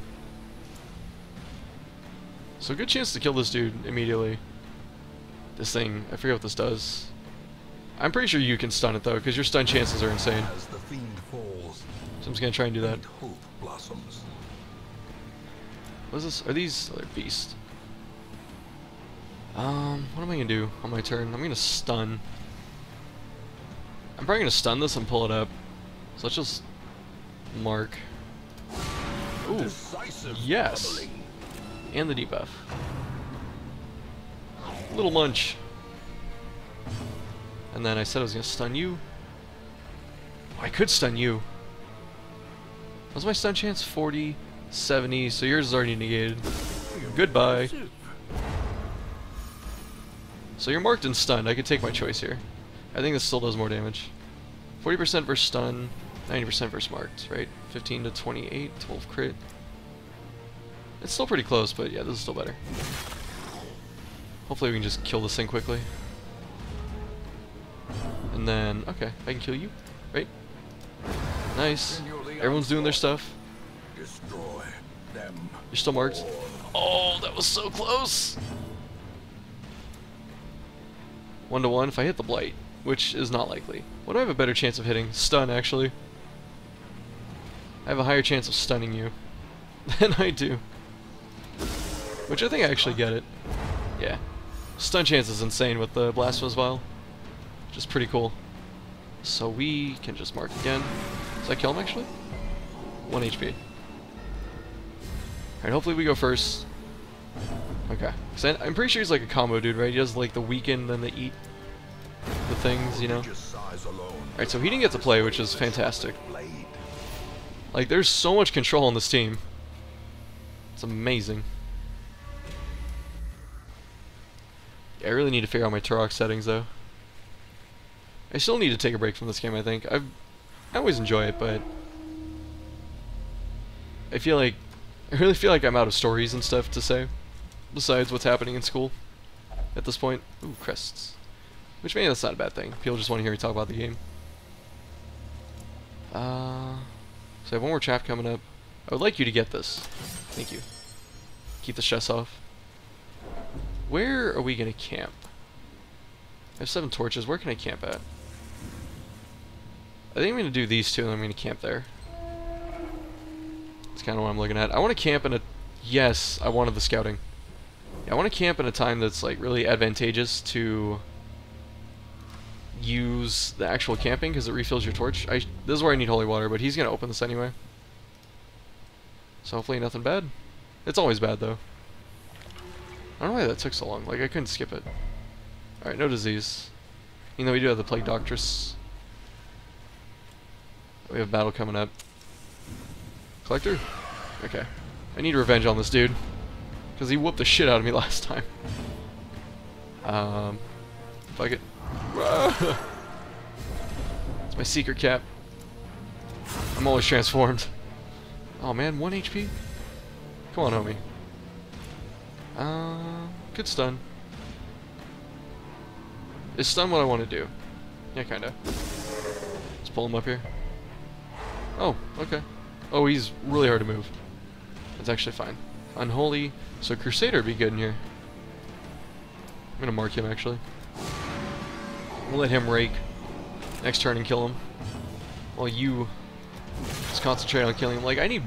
So good chance to kill this dude immediately. This thing, I forget what this does. I'm pretty sure you can stun it though, because your stun chances are insane. As the fiend falls, so I'm just gonna try and do that. hope blossoms. What is this? Are these? Oh, they're beast. Um, what am I gonna do on my turn? I'm gonna stun. I'm probably gonna stun this and pull it up. So let's just mark. Ooh, yes. Doubling. And the debuff. Little munch. And then I said I was gonna stun you. Oh, I could stun you. What's my stun chance? forty, seventy, so yours is already negated. Goodbye. So you're marked and stunned. I could take my choice here. I think this still does more damage. forty percent versus stun, ninety percent versus marked, right? fifteen to twenty-eight, twelve crit. It's still pretty close, but yeah, this is still better. Hopefully we can just kill this thing quickly. And then, okay, I can kill you, right? Nice. Everyone's doing their stuff. Destroy them. You're still marked. Oh, that was so close! One to one if I hit the blight, which is not likely. What do I have a better chance of hitting? Stun, actually. I have a higher chance of stunning you than I do. Which I think I actually get it. Yeah. Stun chance is insane with the Blasphemous Vial. Which is pretty cool. So we can just mark again. Does that kill him actually? one H P. Alright, hopefully we go first. Okay. So I'm pretty sure he's like a combo dude, right? He does like the weaken, then the eat the things, you know? Alright, so he didn't get to play, which is fantastic. Like, there's so much control on this team. It's amazing. Yeah, I really need to figure out my Turok settings, though. I still need to take a break from this game, I think. I've, I always enjoy it, but I feel like, I really feel like I'm out of stories and stuff to say, besides what's happening in school at this point. Ooh, crests. Which, maybe that's not a bad thing. People just want to hear me talk about the game. Uh, so I have one more trap coming up. I would like you to get this. Thank you. Keep the stress off. Where are we going to camp? I have seven torches. Where can I camp at? I think I'm going to do these two and I'm going to camp there. That's kind of what I'm looking at. I want to camp in a... Yes, I wanted the scouting. Yeah, I want to camp in a time that's like really advantageous to use the actual camping because it refills your torch. I, this is where I need holy water, but he's going to open this anyway. So hopefully nothing bad. It's always bad though. I don't know why that took so long. Like, I couldn't skip it. Alright, no disease. Even though we do have the Plague Doctress. We have a battle coming up. Collector? Okay. I need revenge on this dude. Because he whooped the shit out of me last time. Um, Fuck it. Ah. It's my secret cap. I'm always transformed. Oh man, one H P? Come on, homie. Uh, good stun. Is stun what I want to do? Yeah, kinda. Let's pull him up here. Oh, okay. Oh, he's really hard to move. That's actually fine. Unholy. So Crusader would be good in here. I'm gonna mark him actually. We'll let him rake next turn and kill him. While you just concentrate on killing him. Like I need.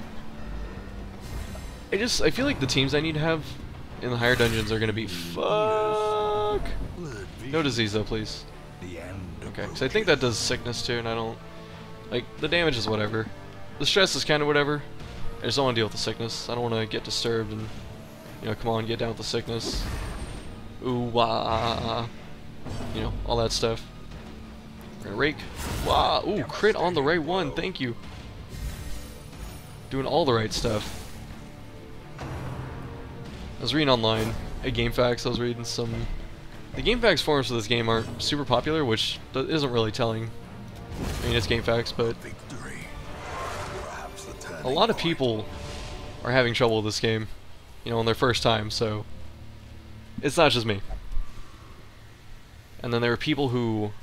I just I feel like the teams I need to have in the higher dungeons are gonna be fuck. No disease though, please. Okay, so I think that does sickness too, and I don't like the damage is whatever. The stress is kind of whatever. I just don't want to deal with the sickness. I don't want to get disturbed and you know come on get down with the sickness. Ooh wah, you know all that stuff. We're gonna rake. Wow, ooh crit on the right one. Thank you. Doing all the right stuff. I was reading online at GameFAQs. I was reading some. The GameFAQs forums for this game aren't super popular, which isn't really telling. I mean, it's GameFAQs, but a lot of people are having trouble with this game, you know, on their first time. So it's not just me. And then there are people who,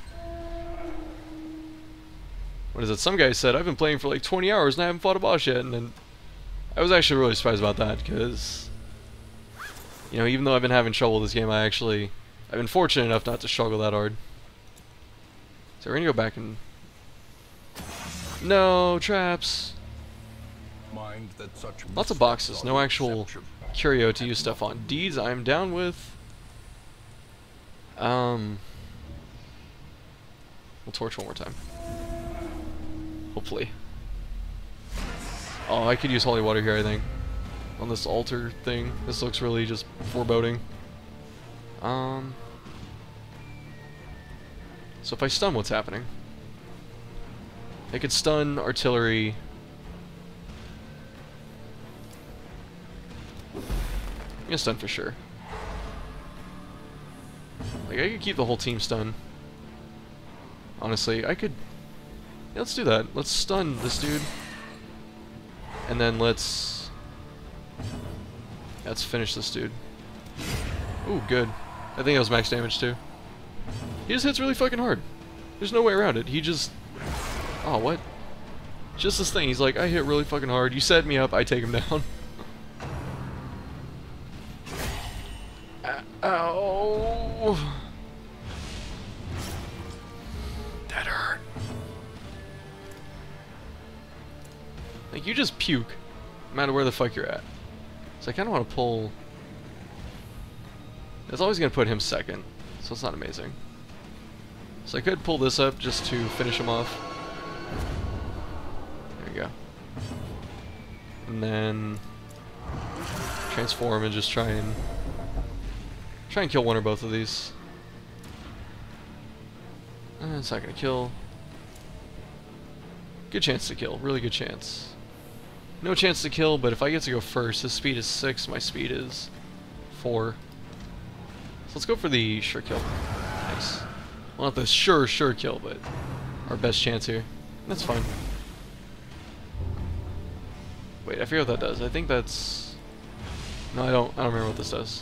what is it? Some guy said I've been playing for like twenty hours and I haven't fought a boss yet, and then I was actually really surprised about that because. You know, even though I've been having trouble with this game, I actually, I've been fortunate enough not to struggle that hard. So we're gonna go back and... No, traps! Mind that such Lots of boxes, no actual curio to use stuff on. Deeds I'm down with. Um... We'll torch one more time. Hopefully. Oh, I could use holy water here, I think. On this altar thing. This looks really just foreboding. Um. So if I stun, what's happening? I could stun artillery. I'm gonna stun for sure. Like I could keep the whole team stun. Honestly, I could. Yeah, let's do that. Let's stun this dude, and then let's. Let's finish this dude. Ooh, good. I think that was max damage too. He just hits really fucking hard. There's no way around it. He just... Oh, what? Just this thing. He's like, I hit really fucking hard. You set me up, I take him down. Ow. That hurt. Like, you just puke. No matter where the fuck you're at. So I kind of want to pull... It's always going to put him second, so it's not amazing. So I could pull this up just to finish him off. There you go. And then... transform and just try and... Try and kill one or both of these. Uh, it's not going to kill. Good chance to kill, really good chance. No chance to kill, but if I get to go first, his speed is six, my speed is four. So let's go for the sure kill. Nice. Well, not the sure, sure kill, but our best chance here. That's fine. Wait, I forget what that does. I think that's... No, I don't, I don't remember what this does.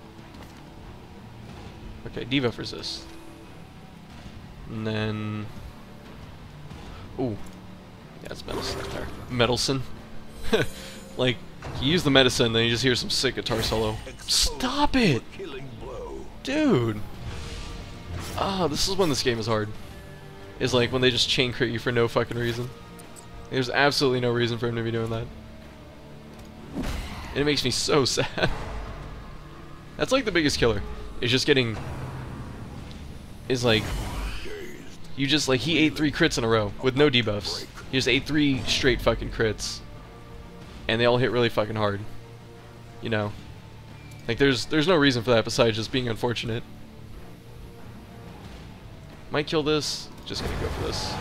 Okay, debuff resist. And then... Ooh. Yeah, it's medicine there. Medicine. Like, you use the medicine, then you just hear some sick guitar solo. Stop it! Dude! Ah, this is when this game is hard. Is like when they just chain crit you for no fucking reason. There's absolutely no reason for him to be doing that. And it makes me so sad. That's like the biggest killer. Is just getting... Is like... You just, like, he ate three crits in a row with no debuffs. He just ate three straight fucking crits. And they all hit really fucking hard. You know. Like, there's there's no reason for that besides just being unfortunate. Might kill this. Just gonna go for this.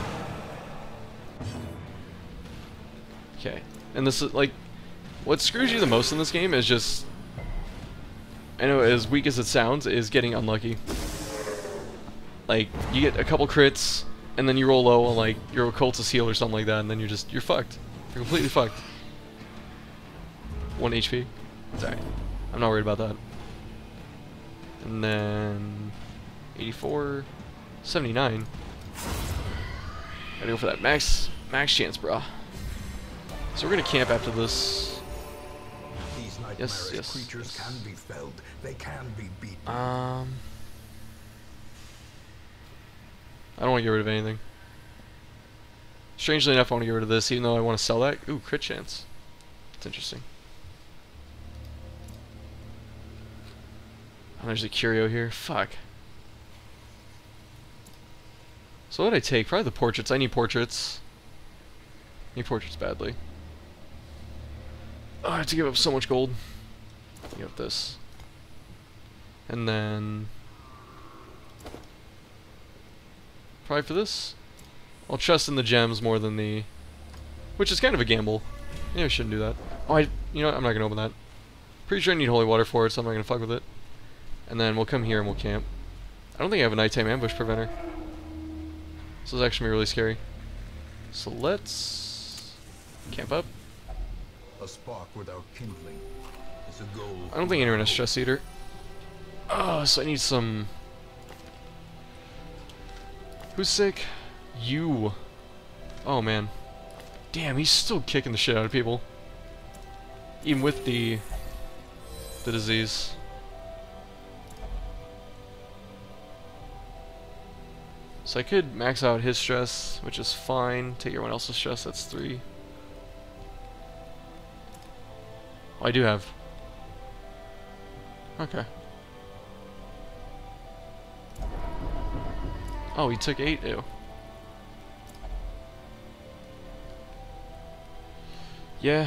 Okay. And this is, like... What screws you the most in this game is just... I know, as weak as it sounds, is getting unlucky. Like, you get a couple crits, and then you roll low on, like, your occultist heal or something like that, and then you're just, you're fucked. You're completely fucked. one H P. It's alright. I'm not worried about that. And then... eighty-four... seventy-nine. Gotta go for that max, max chance, brah. So we're gonna camp after this. These Yes, nightmarish yes, creatures yes. can be felled. They can be beaten. Um... I don't want to get rid of anything. Strangely enough, I want to get rid of this, even though I want to sell that. Ooh, crit chance. That's interesting. Oh, there's a curio here. Fuck. So what did I take? Probably the portraits. I need portraits. I need portraits badly. Oh, I have to give up so much gold. Give up this. And then... probably for this, I'll trust in the gems more than the... which is kind of a gamble. Yeah, I shouldn't do that. Oh, I... you know what? I'm not going to open that. Pretty sure I need holy water for it, so I'm not going to fuck with it. And then we'll come here and we'll camp. I don't think I have a nighttime ambush preventer. This is actually really scary. So let's... camp up. A spark without kindling is a goal. I don't think anyone has stress eater. Oh, so I need some... who's sick? You. Oh, man. Damn, he's still kicking the shit out of people. Even with the... the disease. So I could max out his stress, which is fine. Take everyone else's stress, that's three. Oh, I do have. Okay. Oh, he took eight? Ew. Yeah.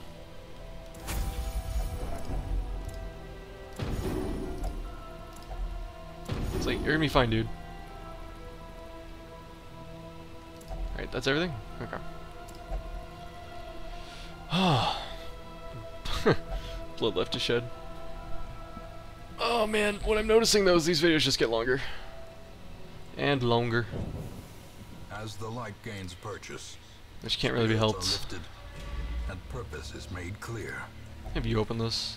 It's like, you're gonna be fine, dude. Alright, that's everything? Okay. Blood left to shed. Oh man, what I'm noticing though is these videos just get longer. And longer. As the light gains purchase, Which can't really be spirits are helped. lifted, and purpose is made clear. Have you opened this?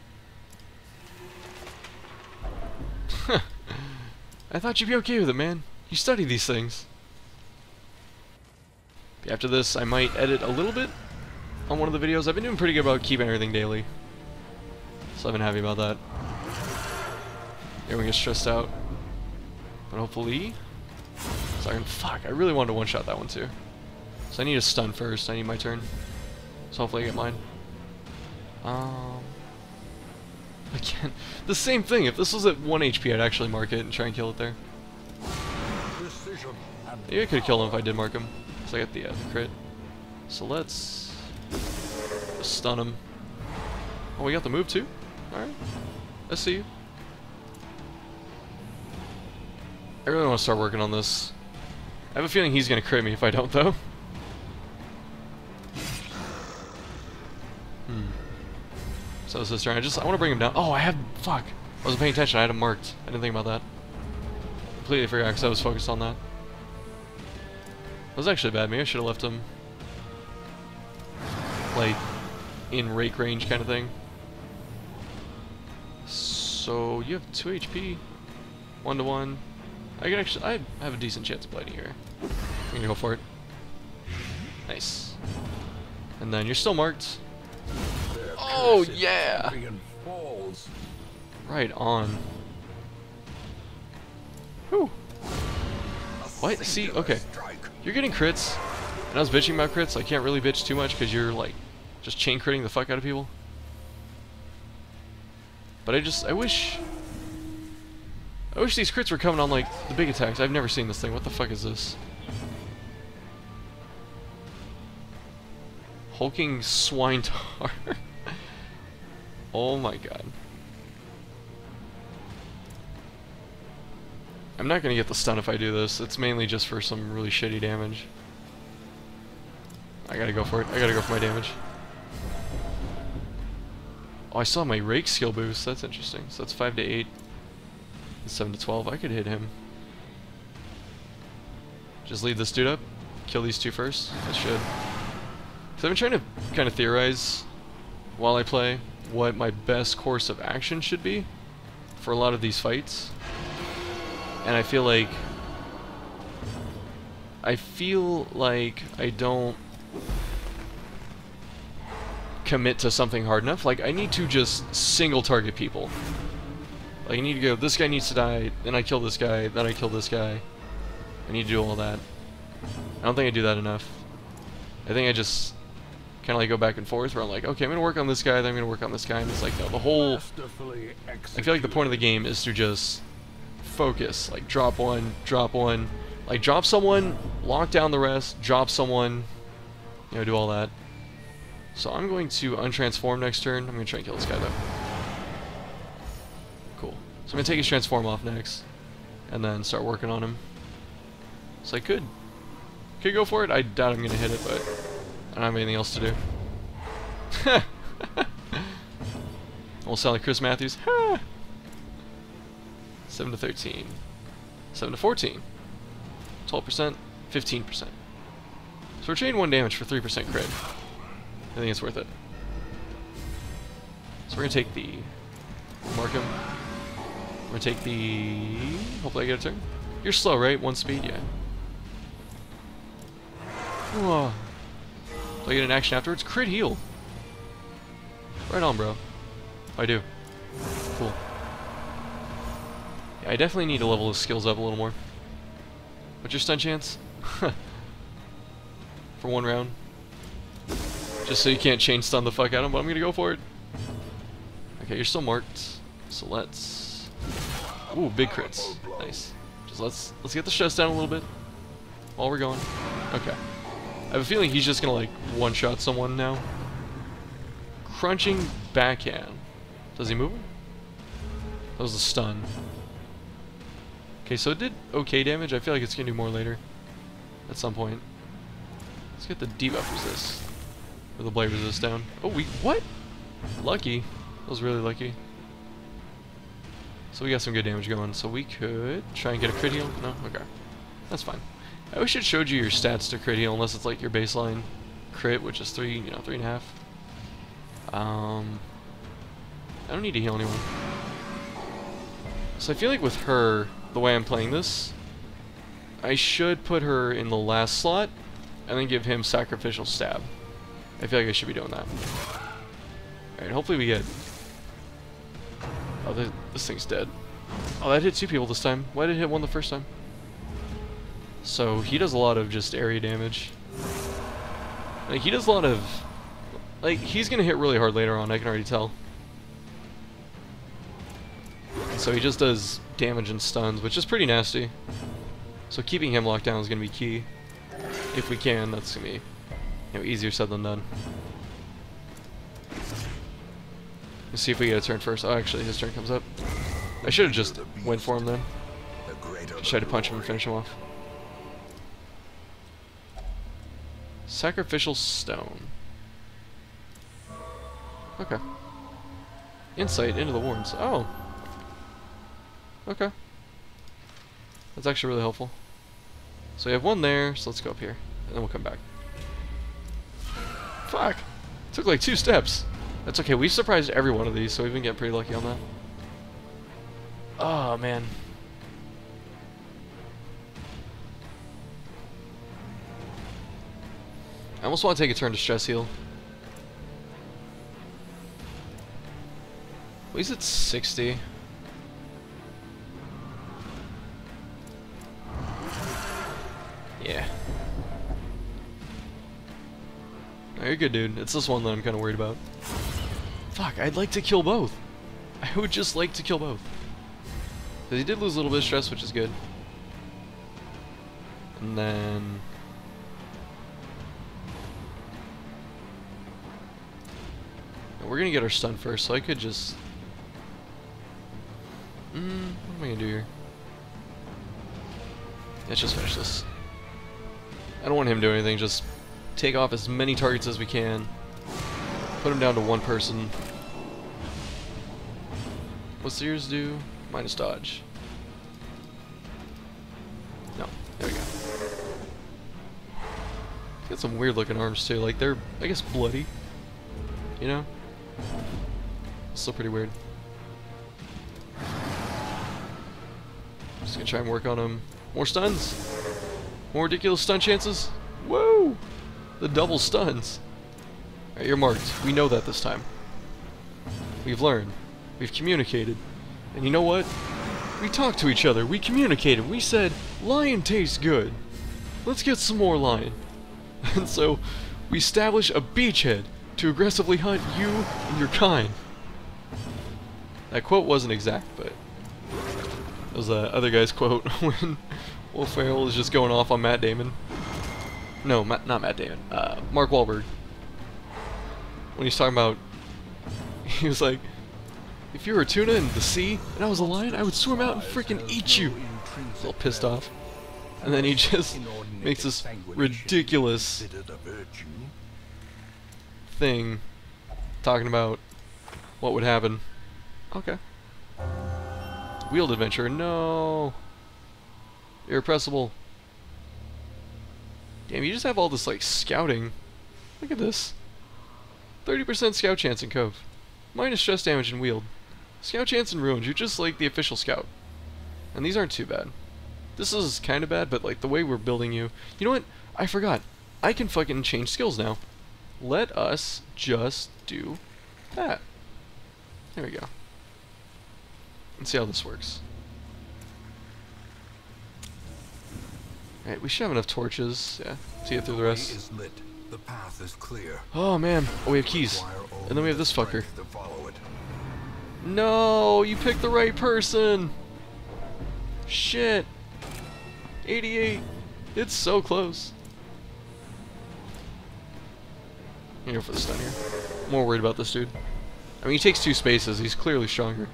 I thought you'd be okay with it, man. You study these things. After this, I might edit a little bit on one of the videos. I've been doing pretty good about keeping everything daily. So I've been happy about that. Everyone gets stressed out. But hopefully... so I can... fuck, I really wanted to one-shot that one too. So I need a stun first. I need my turn. So hopefully I get mine. Um... Again, the same thing. If this was at one H P, I'd actually mark it and try and kill it there. Precision and Maybe I could have killed him if I did mark him. So I got the, uh, the crit. So let's... just stun him. Oh, we got the move too? Alright. I see you. I really want to start working on this. I have a feeling he's going to crit me if I don't, though. Hmm. So is this turn. I just, I want to bring him down. Oh, I have, fuck. I wasn't paying attention. I had him marked. I didn't think about that. Completely forgot because I was focused on that. That was actually bad. Maybe I should have left him, like, in rake range kind of thing. So, you have two H P. One to one. I can actually, I have a decent chance of blighting here. I'm gonna go for it. Nice. And then you're still marked. their Oh, cursed yeah! champion falls. Right on. Whew. A What? See, singular okay. strike. You're getting crits. And I was bitching about crits. I can't really bitch too much because you're, like, just chain critting the fuck out of people. But I just, I wish... I wish these crits were coming on, like, the big attacks. I've never seen this thing. What the fuck is this? Hulking swine tar. Oh my god. I'm not gonna get the stun if I do this. It's mainly just for some really shitty damage. I gotta go for it. I gotta go for my damage. Oh, I saw my rake skill boost. That's interesting. So that's five to eight. And seven to twelve. I could hit him. Just lead this dude up. Kill these two first. I should. So I've been trying to kind of theorize while I play what my best course of action should be for a lot of these fights. And I feel like I feel like I don't commit to something hard enough. Like, I need to just single target people. Like, I need to go, this guy needs to die, then I kill this guy, then I kill this guy. I need to do all that. I don't think I do that enough. I think I just kind of like go back and forth where I'm like, okay, I'm going to work on this guy, then I'm going to work on this guy, and it's like, no, the whole... I feel like the point of the game is to just focus. Like, drop one, drop one. Like, drop someone, lock down the rest, drop someone, you know, do all that. So I'm going to untransform next turn. I'm going to try and kill this guy, though. Cool. So I'm going to take his transform off next, and then start working on him. So I could, could go for it. I doubt I'm going to hit it, but I don't have anything else to do. Almost sound like Chris Matthews. seven to thirteen. seven to fourteen. twelve percent, fifteen percent. So we're trading one damage for three percent crit. I think it's worth it. So we're going to take the... Mark him. We're going to take the... Hopefully I get a turn. You're slow, right? One speed? Yeah. Whoa. Do I get an action afterwards? Crit heal. Right on, bro. I do. Cool. Yeah, I definitely need to level his skills up a little more. What's your stun chance? For one round. Just so you can't chain stun the fuck out of him, but I'm gonna go for it. Okay, you're still marked. So let's... Ooh, big crits. Nice. Just let's let's get the stress down a little bit while we're going. Okay. I have a feeling he's just gonna like one-shot someone now. Crunching backhand. Does he move him? That was a stun. Okay, so it did okay damage. I feel like it's gonna do more later. At some point. Let's get the debuff resist. Or the blade resist down. Oh, we... What? Lucky. That was really lucky. So we got some good damage going. So we could try and get a crit heal. No? Okay. That's fine. I wish it showed you your stats to crit heal, unless it's like your baseline crit, which is three, you know, three and a half. Um... I don't need to heal anyone. So I feel like with her, the way I'm playing this, I should put her in the last slot, and then give him sacrificial stab. I feel like I should be doing that. Alright, hopefully we get... Oh, this, this thing's dead. Oh, that hit two people this time. Why did it hit one the first time? So, he does a lot of just area damage. Like, he does a lot of... Like, he's gonna hit really hard later on, I can already tell. So he just does damage and stuns, which is pretty nasty. So keeping him locked down is gonna be key. If we can, that's gonna be, you know, easier said than done. Let's see if we get a turn first. Oh, actually, his turn comes up. I should have just went for him then. Just tried to punch him and finish him off. Sacrificial stone. Okay. Insight into the wards. Oh. Okay. That's actually really helpful. So we have one there, so let's go up here. And then we'll come back. Fuck! Took like two steps. That's okay, we've surprised every one of these, so we've been getting pretty lucky on that. Oh, man. I almost want to take a turn to stress heal. Well, he's at sixty. Yeah. No, you're good, dude. It's this one that I'm kind of worried about. Fuck, I'd like to kill both. I would just like to kill both. Because he did lose a little bit of stress, which is good. And then... we're gonna get our stun first, so I could just... Mm, what am I gonna do here? Let's just finish this. I don't want him to do anything, just take off as many targets as we can. Put him down to one person. What's yours do? Minus dodge. No, there we go. got some weird looking arms too. Like they're, I guess, bloody. You know? Still pretty weird. Just gonna try and work on him. More stuns. More ridiculous stun chances. Whoa! The double stuns. Alright, you're marked. We know that this time. We've learned. We've communicated. And you know what? We talked to each other. We communicated. We said, lion tastes good. Let's get some more lion. And so, we establish a beachhead to aggressively hunt you and your kind. That quote wasn't exact, but it was the other guy's quote when Will Ferrell is just going off on Matt Damon. No, Ma not Matt Damon. Uh, Mark Wahlberg. When he's talking about, he was like, if you were a tuna in the sea and I was a lion, I would swim out and freaking eat you. He's all pissed off. And then he just makes this ridiculous thing talking about what would happen. Okay. Wheeled adventure. No. Irrepressible. Damn, you just have all this, like, scouting. Look at this. thirty percent scout chance in Cove. Minus stress damage in Wheeled. Scout chance in Ruins. You're just like the official scout. And these aren't too bad. This is kind of bad, but, like, the way we're building you... You know what? I forgot. I can fucking change skills now. Let us just do that. There we go. Let's see how this works. Alright, we should have enough torches. Yeah, to get through the rest. Is lit. The path is clear. Oh man, oh we have keys. And then we have this fucker. No, you picked the right person! Shit! eighty-eight! It's so close. I'm gonna go for the stun here. I'm more worried about this dude. I mean, he takes two spaces. He's clearly stronger.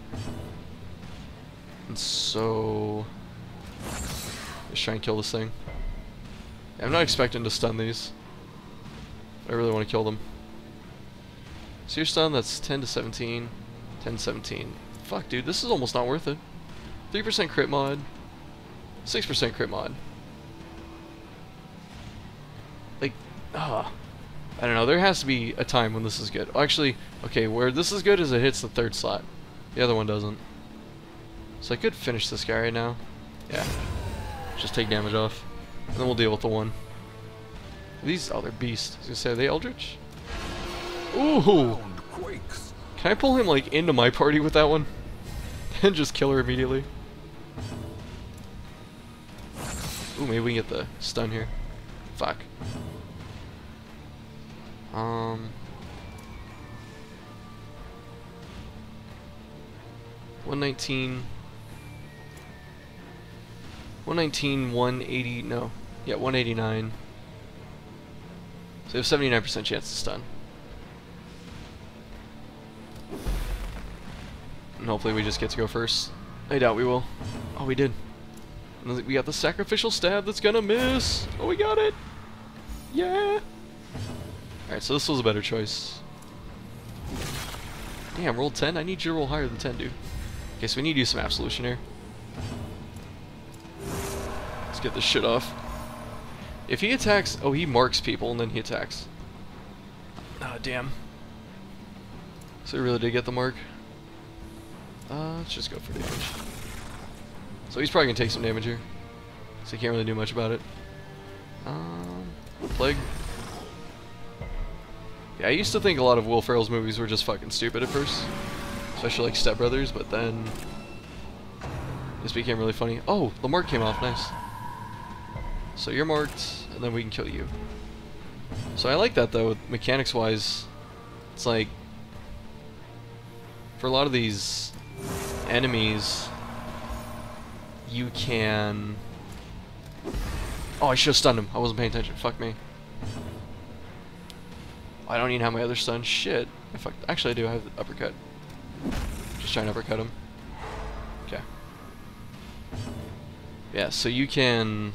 And so... let's try and kill this thing. Yeah, I'm not expecting to stun these. I really want to kill them. So your stun, that's ten to seventeen. ten to seventeen. Fuck, dude, this is almost not worth it. three percent crit mod. six percent crit mod. Like, ah. I don't know, there has to be a time when this is good. Actually, okay, where this is good is it hits the third slot. The other one doesn't. So I could finish this guy right now. Yeah. Just take damage off. And then we'll deal with the one. These, oh, they're beasts. I was gonna say, are they Eldritch? Ooh! Can I pull him, like, into my party with that one? And just kill her immediately? Ooh, maybe we can get the stun here. Fuck. Um... one nineteen... one nineteen, one eighty, no. Yeah, one eighty-nine. So we have seventy-nine percent chance to stun. And hopefully we just get to go first. I doubt we will. Oh, we did. And we got the sacrificial stab that's gonna miss! Oh, we got it! Yeah! Alright, so this was a better choice. Damn, roll ten? I need you to roll higher than ten, dude. Okay, so we need to do some absolution here. Let's get this shit off. If he attacks... oh, he marks people and then he attacks. Ah, damn. So he really did get the mark. Uh, let's just go for damage. So he's probably gonna take some damage here. So he can't really do much about it. Um, Plague. Yeah, I used to think a lot of Will Ferrell's movies were just fucking stupid at first. Especially like Step Brothers, but then... this became really funny. Oh, the mark came off, nice. So you're marked, and then we can kill you. So I like that though, mechanics-wise. It's like... for a lot of these enemies, you can... oh, I should have stunned him. I wasn't paying attention. Fuck me. I don't even have my other stun. Shit. I fucked. Actually, I do have the uppercut. Just trying to uppercut him. Okay. Yeah, so you can...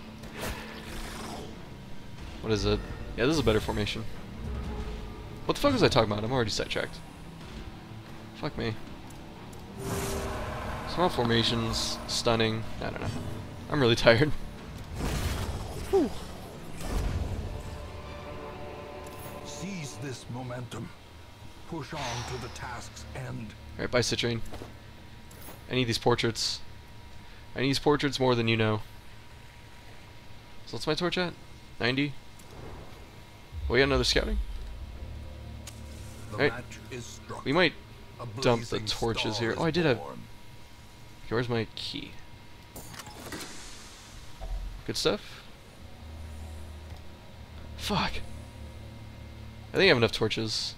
what is it? Yeah, this is a better formation. What the fuck was I talking about? I'm already sidetracked. Fuck me. Small formations, stunning. I don't know. I'm really tired. Whew. Seize this momentum. Push on to the task's end. Alright, bye Citrine. I need these portraits. I need these portraits more than you know. So what's my torch at? ninety? Oh, we got another scouting? The Alright. match is struck. We might A dump the blazing torches star here. is Oh, I did have... born. Okay, where's my key? Good stuff? Fuck. I think I have enough torches.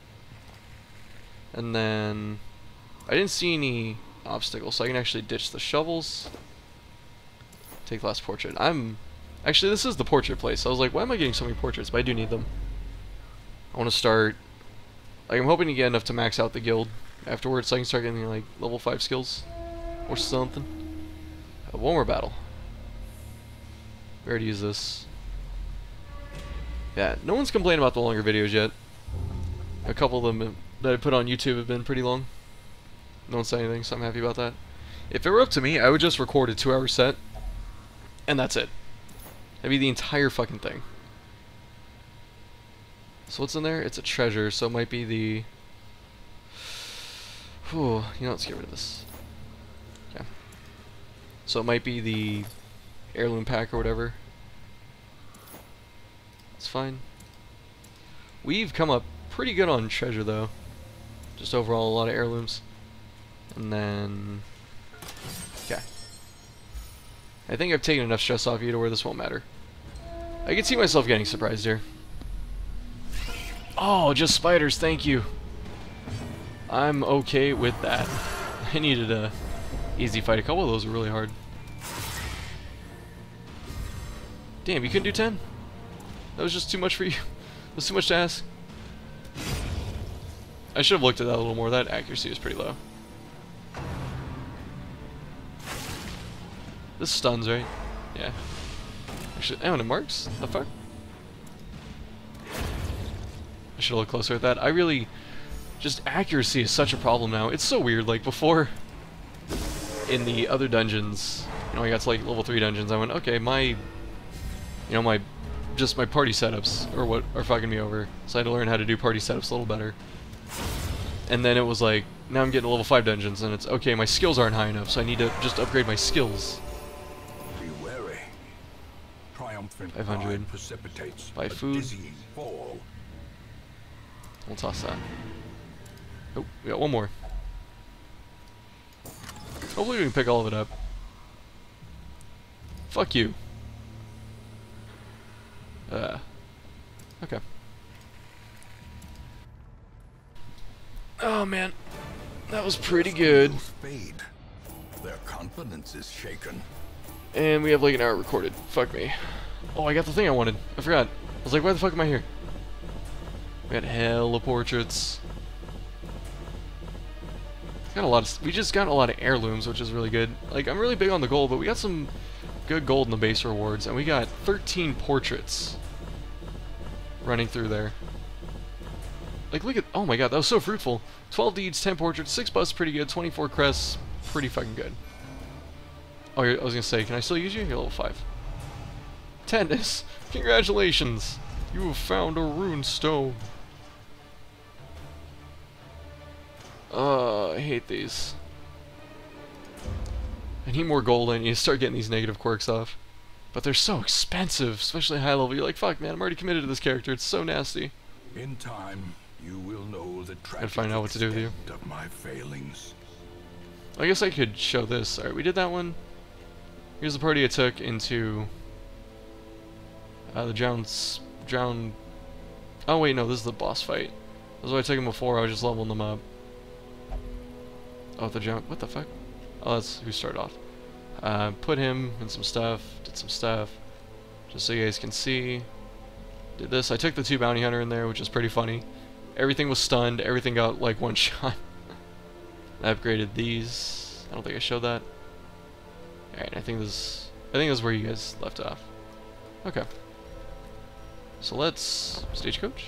And then... I didn't see any obstacles, so I can actually ditch the shovels. Take the last portrait. I'm... Actually, this is the portrait place. I was like, why am I getting so many portraits? But I do need them. I want to start... Like, I'm hoping to get enough to max out the guild afterwards, so I can start getting, like, level five skills. Or something. Uh, one more battle. We already used this. Yeah, no one's complaining about the longer videos yet. A couple of them that I put on YouTube have been pretty long. No one said anything, so I'm happy about that. If it were up to me, I would just record a two hour set. And that's it. That'd be the entire fucking thing. So what's in there? It's a treasure, so it might be the... Whew, you know, let's get rid of this. Yeah. So it might be the heirloom pack or whatever. It's fine. We've come up pretty good on treasure, though. Just overall, a lot of heirlooms. And then... Okay. I think I've taken enough stress off you to where this won't matter. I can see myself getting surprised here. Oh, just spiders, thank you. I'm okay with that. I needed a easy fight. A couple of those were really hard. Damn, you couldn't do ten? That was just too much for you. That was too much to ask. I should have looked at that a little more. That accuracy was pretty low. This stuns, right? Yeah. Actually, oh, and it marks? The fuck? I should have looked closer at that. I really... Just accuracy is such a problem now. It's so weird. Like, before, in the other dungeons, you know, I got to, like, level three dungeons, I went, okay, my... You know, my... Just my party setups are what are fucking me over. So I had to learn how to do party setups a little better. And then it was like, now I'm getting to level five dungeons, and it's, okay, my skills aren't high enough, so I need to just upgrade my skills. Be wary. Triumphant five hundred. pride precipitates Buy a food. dizzying fall. We'll toss that. Oh, we got one more. Hopefully we can pick all of it up. Fuck you. Uh, okay. Oh man, that was pretty good. Fade. Their confidence is shaken. And we have like an hour recorded. Fuck me. Oh, I got the thing I wanted. I forgot. I was like, why the fuck am I here? We got hella portraits. Got a lot of. We just got a lot of heirlooms, which is really good. Like, I'm really big on the gold, but we got some good gold in the base rewards, and we got thirteen portraits running through there. Like, look at... Oh my god, that was so fruitful. twelve deeds, ten portraits, six busts, pretty good. twenty-four crests, pretty fucking good. Oh, I was gonna say, can I still use you? You're level five. Tennis, congratulations! You have found a rune stone. Uh, I hate these. I need more gold. I need to start getting these negative quirks off. But they're so expensive, especially high level. You're like, fuck man, I'm already committed to this character. It's so nasty. In time, you will know the tragic Gotta find out what to do with you. extent of my failings. I guess I could show this. Alright, we did that one. Here's the party I took into uh, the drowned... drowned... Oh wait, no, this is the boss fight. This is what I took him before. I was just leveling them up. Oh, the drowned... What the fuck? Oh, that's who started off. Uh, put him in some stuff. Did some stuff. Just so you guys can see. Did this. I took the two bounty hunter in there, which is pretty funny. Everything was stunned. Everything got like one shot. I upgraded these. I don't think I showed that. Alright, I think this I think this is where you guys left off. Okay. So let's stagecoach.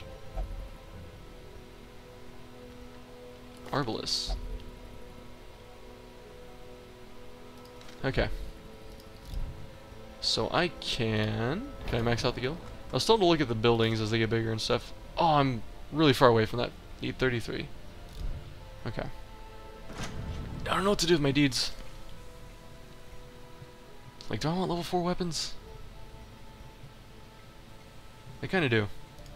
Arbalest. Okay. So I can can I max out the guild? I was told to look at the buildings as they get bigger and stuff. Oh, I'm really far away from that. Need thirty-three. Okay. I don't know what to do with my deeds. Like, do I want level four weapons? I kinda do.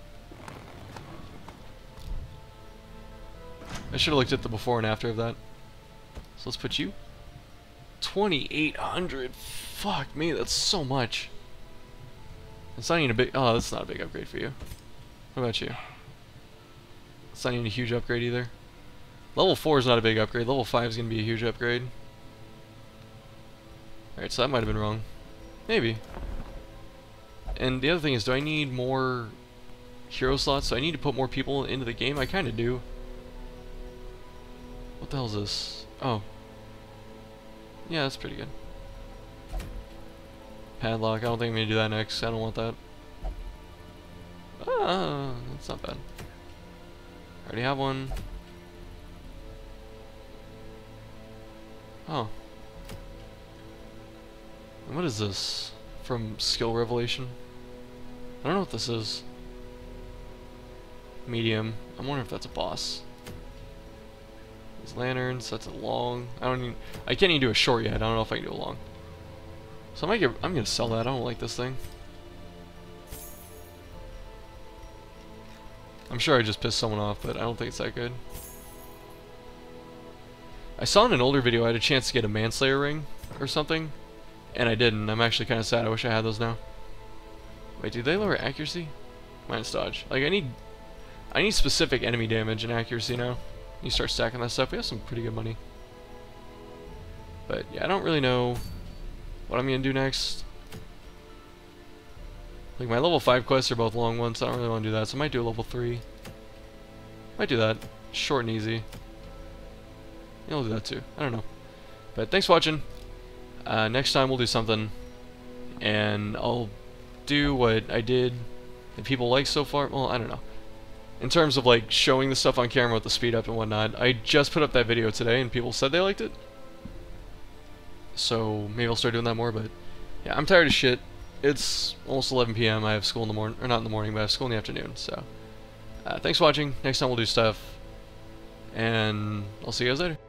I should have looked at the before and after of that. So let's put you. twenty-eight hundred. Fuck me, that's so much. It's not even a big... Oh, that's not a big upgrade for you. What about you? It's not even a huge upgrade either. Level four is not a big upgrade. Level five is going to be a huge upgrade. Alright, so that might have been wrong. Maybe. And the other thing is, do I need more hero slots? Do I need to put more people into the game? I kind of do. What the hell is this? Oh. Yeah, that's pretty good. Padlock. I don't think I'm going to do that next. I don't want that. Ah, that's not bad. I already have one. Oh. And what is this? From Skill Revelation? I don't know what this is. Medium. I'm wondering if that's a boss. These lanterns, that's a long. I don't even, I can't even do a short yet. I don't know if I can do a long. So I might get, I'm gonna sell that. I don't like this thing. I'm sure I just pissed someone off, but I don't think it's that good. I saw in an older video I had a chance to get a Manslayer ring or something, and I didn't. I'm actually kind of sad. I wish I had those now. Wait, do they lower accuracy? Minus dodge. Like, I need, I need specific enemy damage and accuracy now. You start stacking that stuff. We have some pretty good money. But yeah, I don't really know what I'm gonna do next. Like, my level five quests are both long ones, so I don't really want to do that. So I might do a level three. Might do that. Short and easy. Yeah, I'll do that too. I don't know. But thanks for watching. Uh, next time we'll do something. And I'll do what I did that people like so far. Well, I don't know. In terms of, like, showing the stuff on camera with the speed up and whatnot. I just put up that video today and people said they liked it. So maybe I'll start doing that more, but yeah, I'm tired of shit. It's almost eleven P M I have school in the morning, or not in the morning, but I have school in the afternoon, so uh, thanks for watching. Next time we'll do stuff, and I'll see you guys later.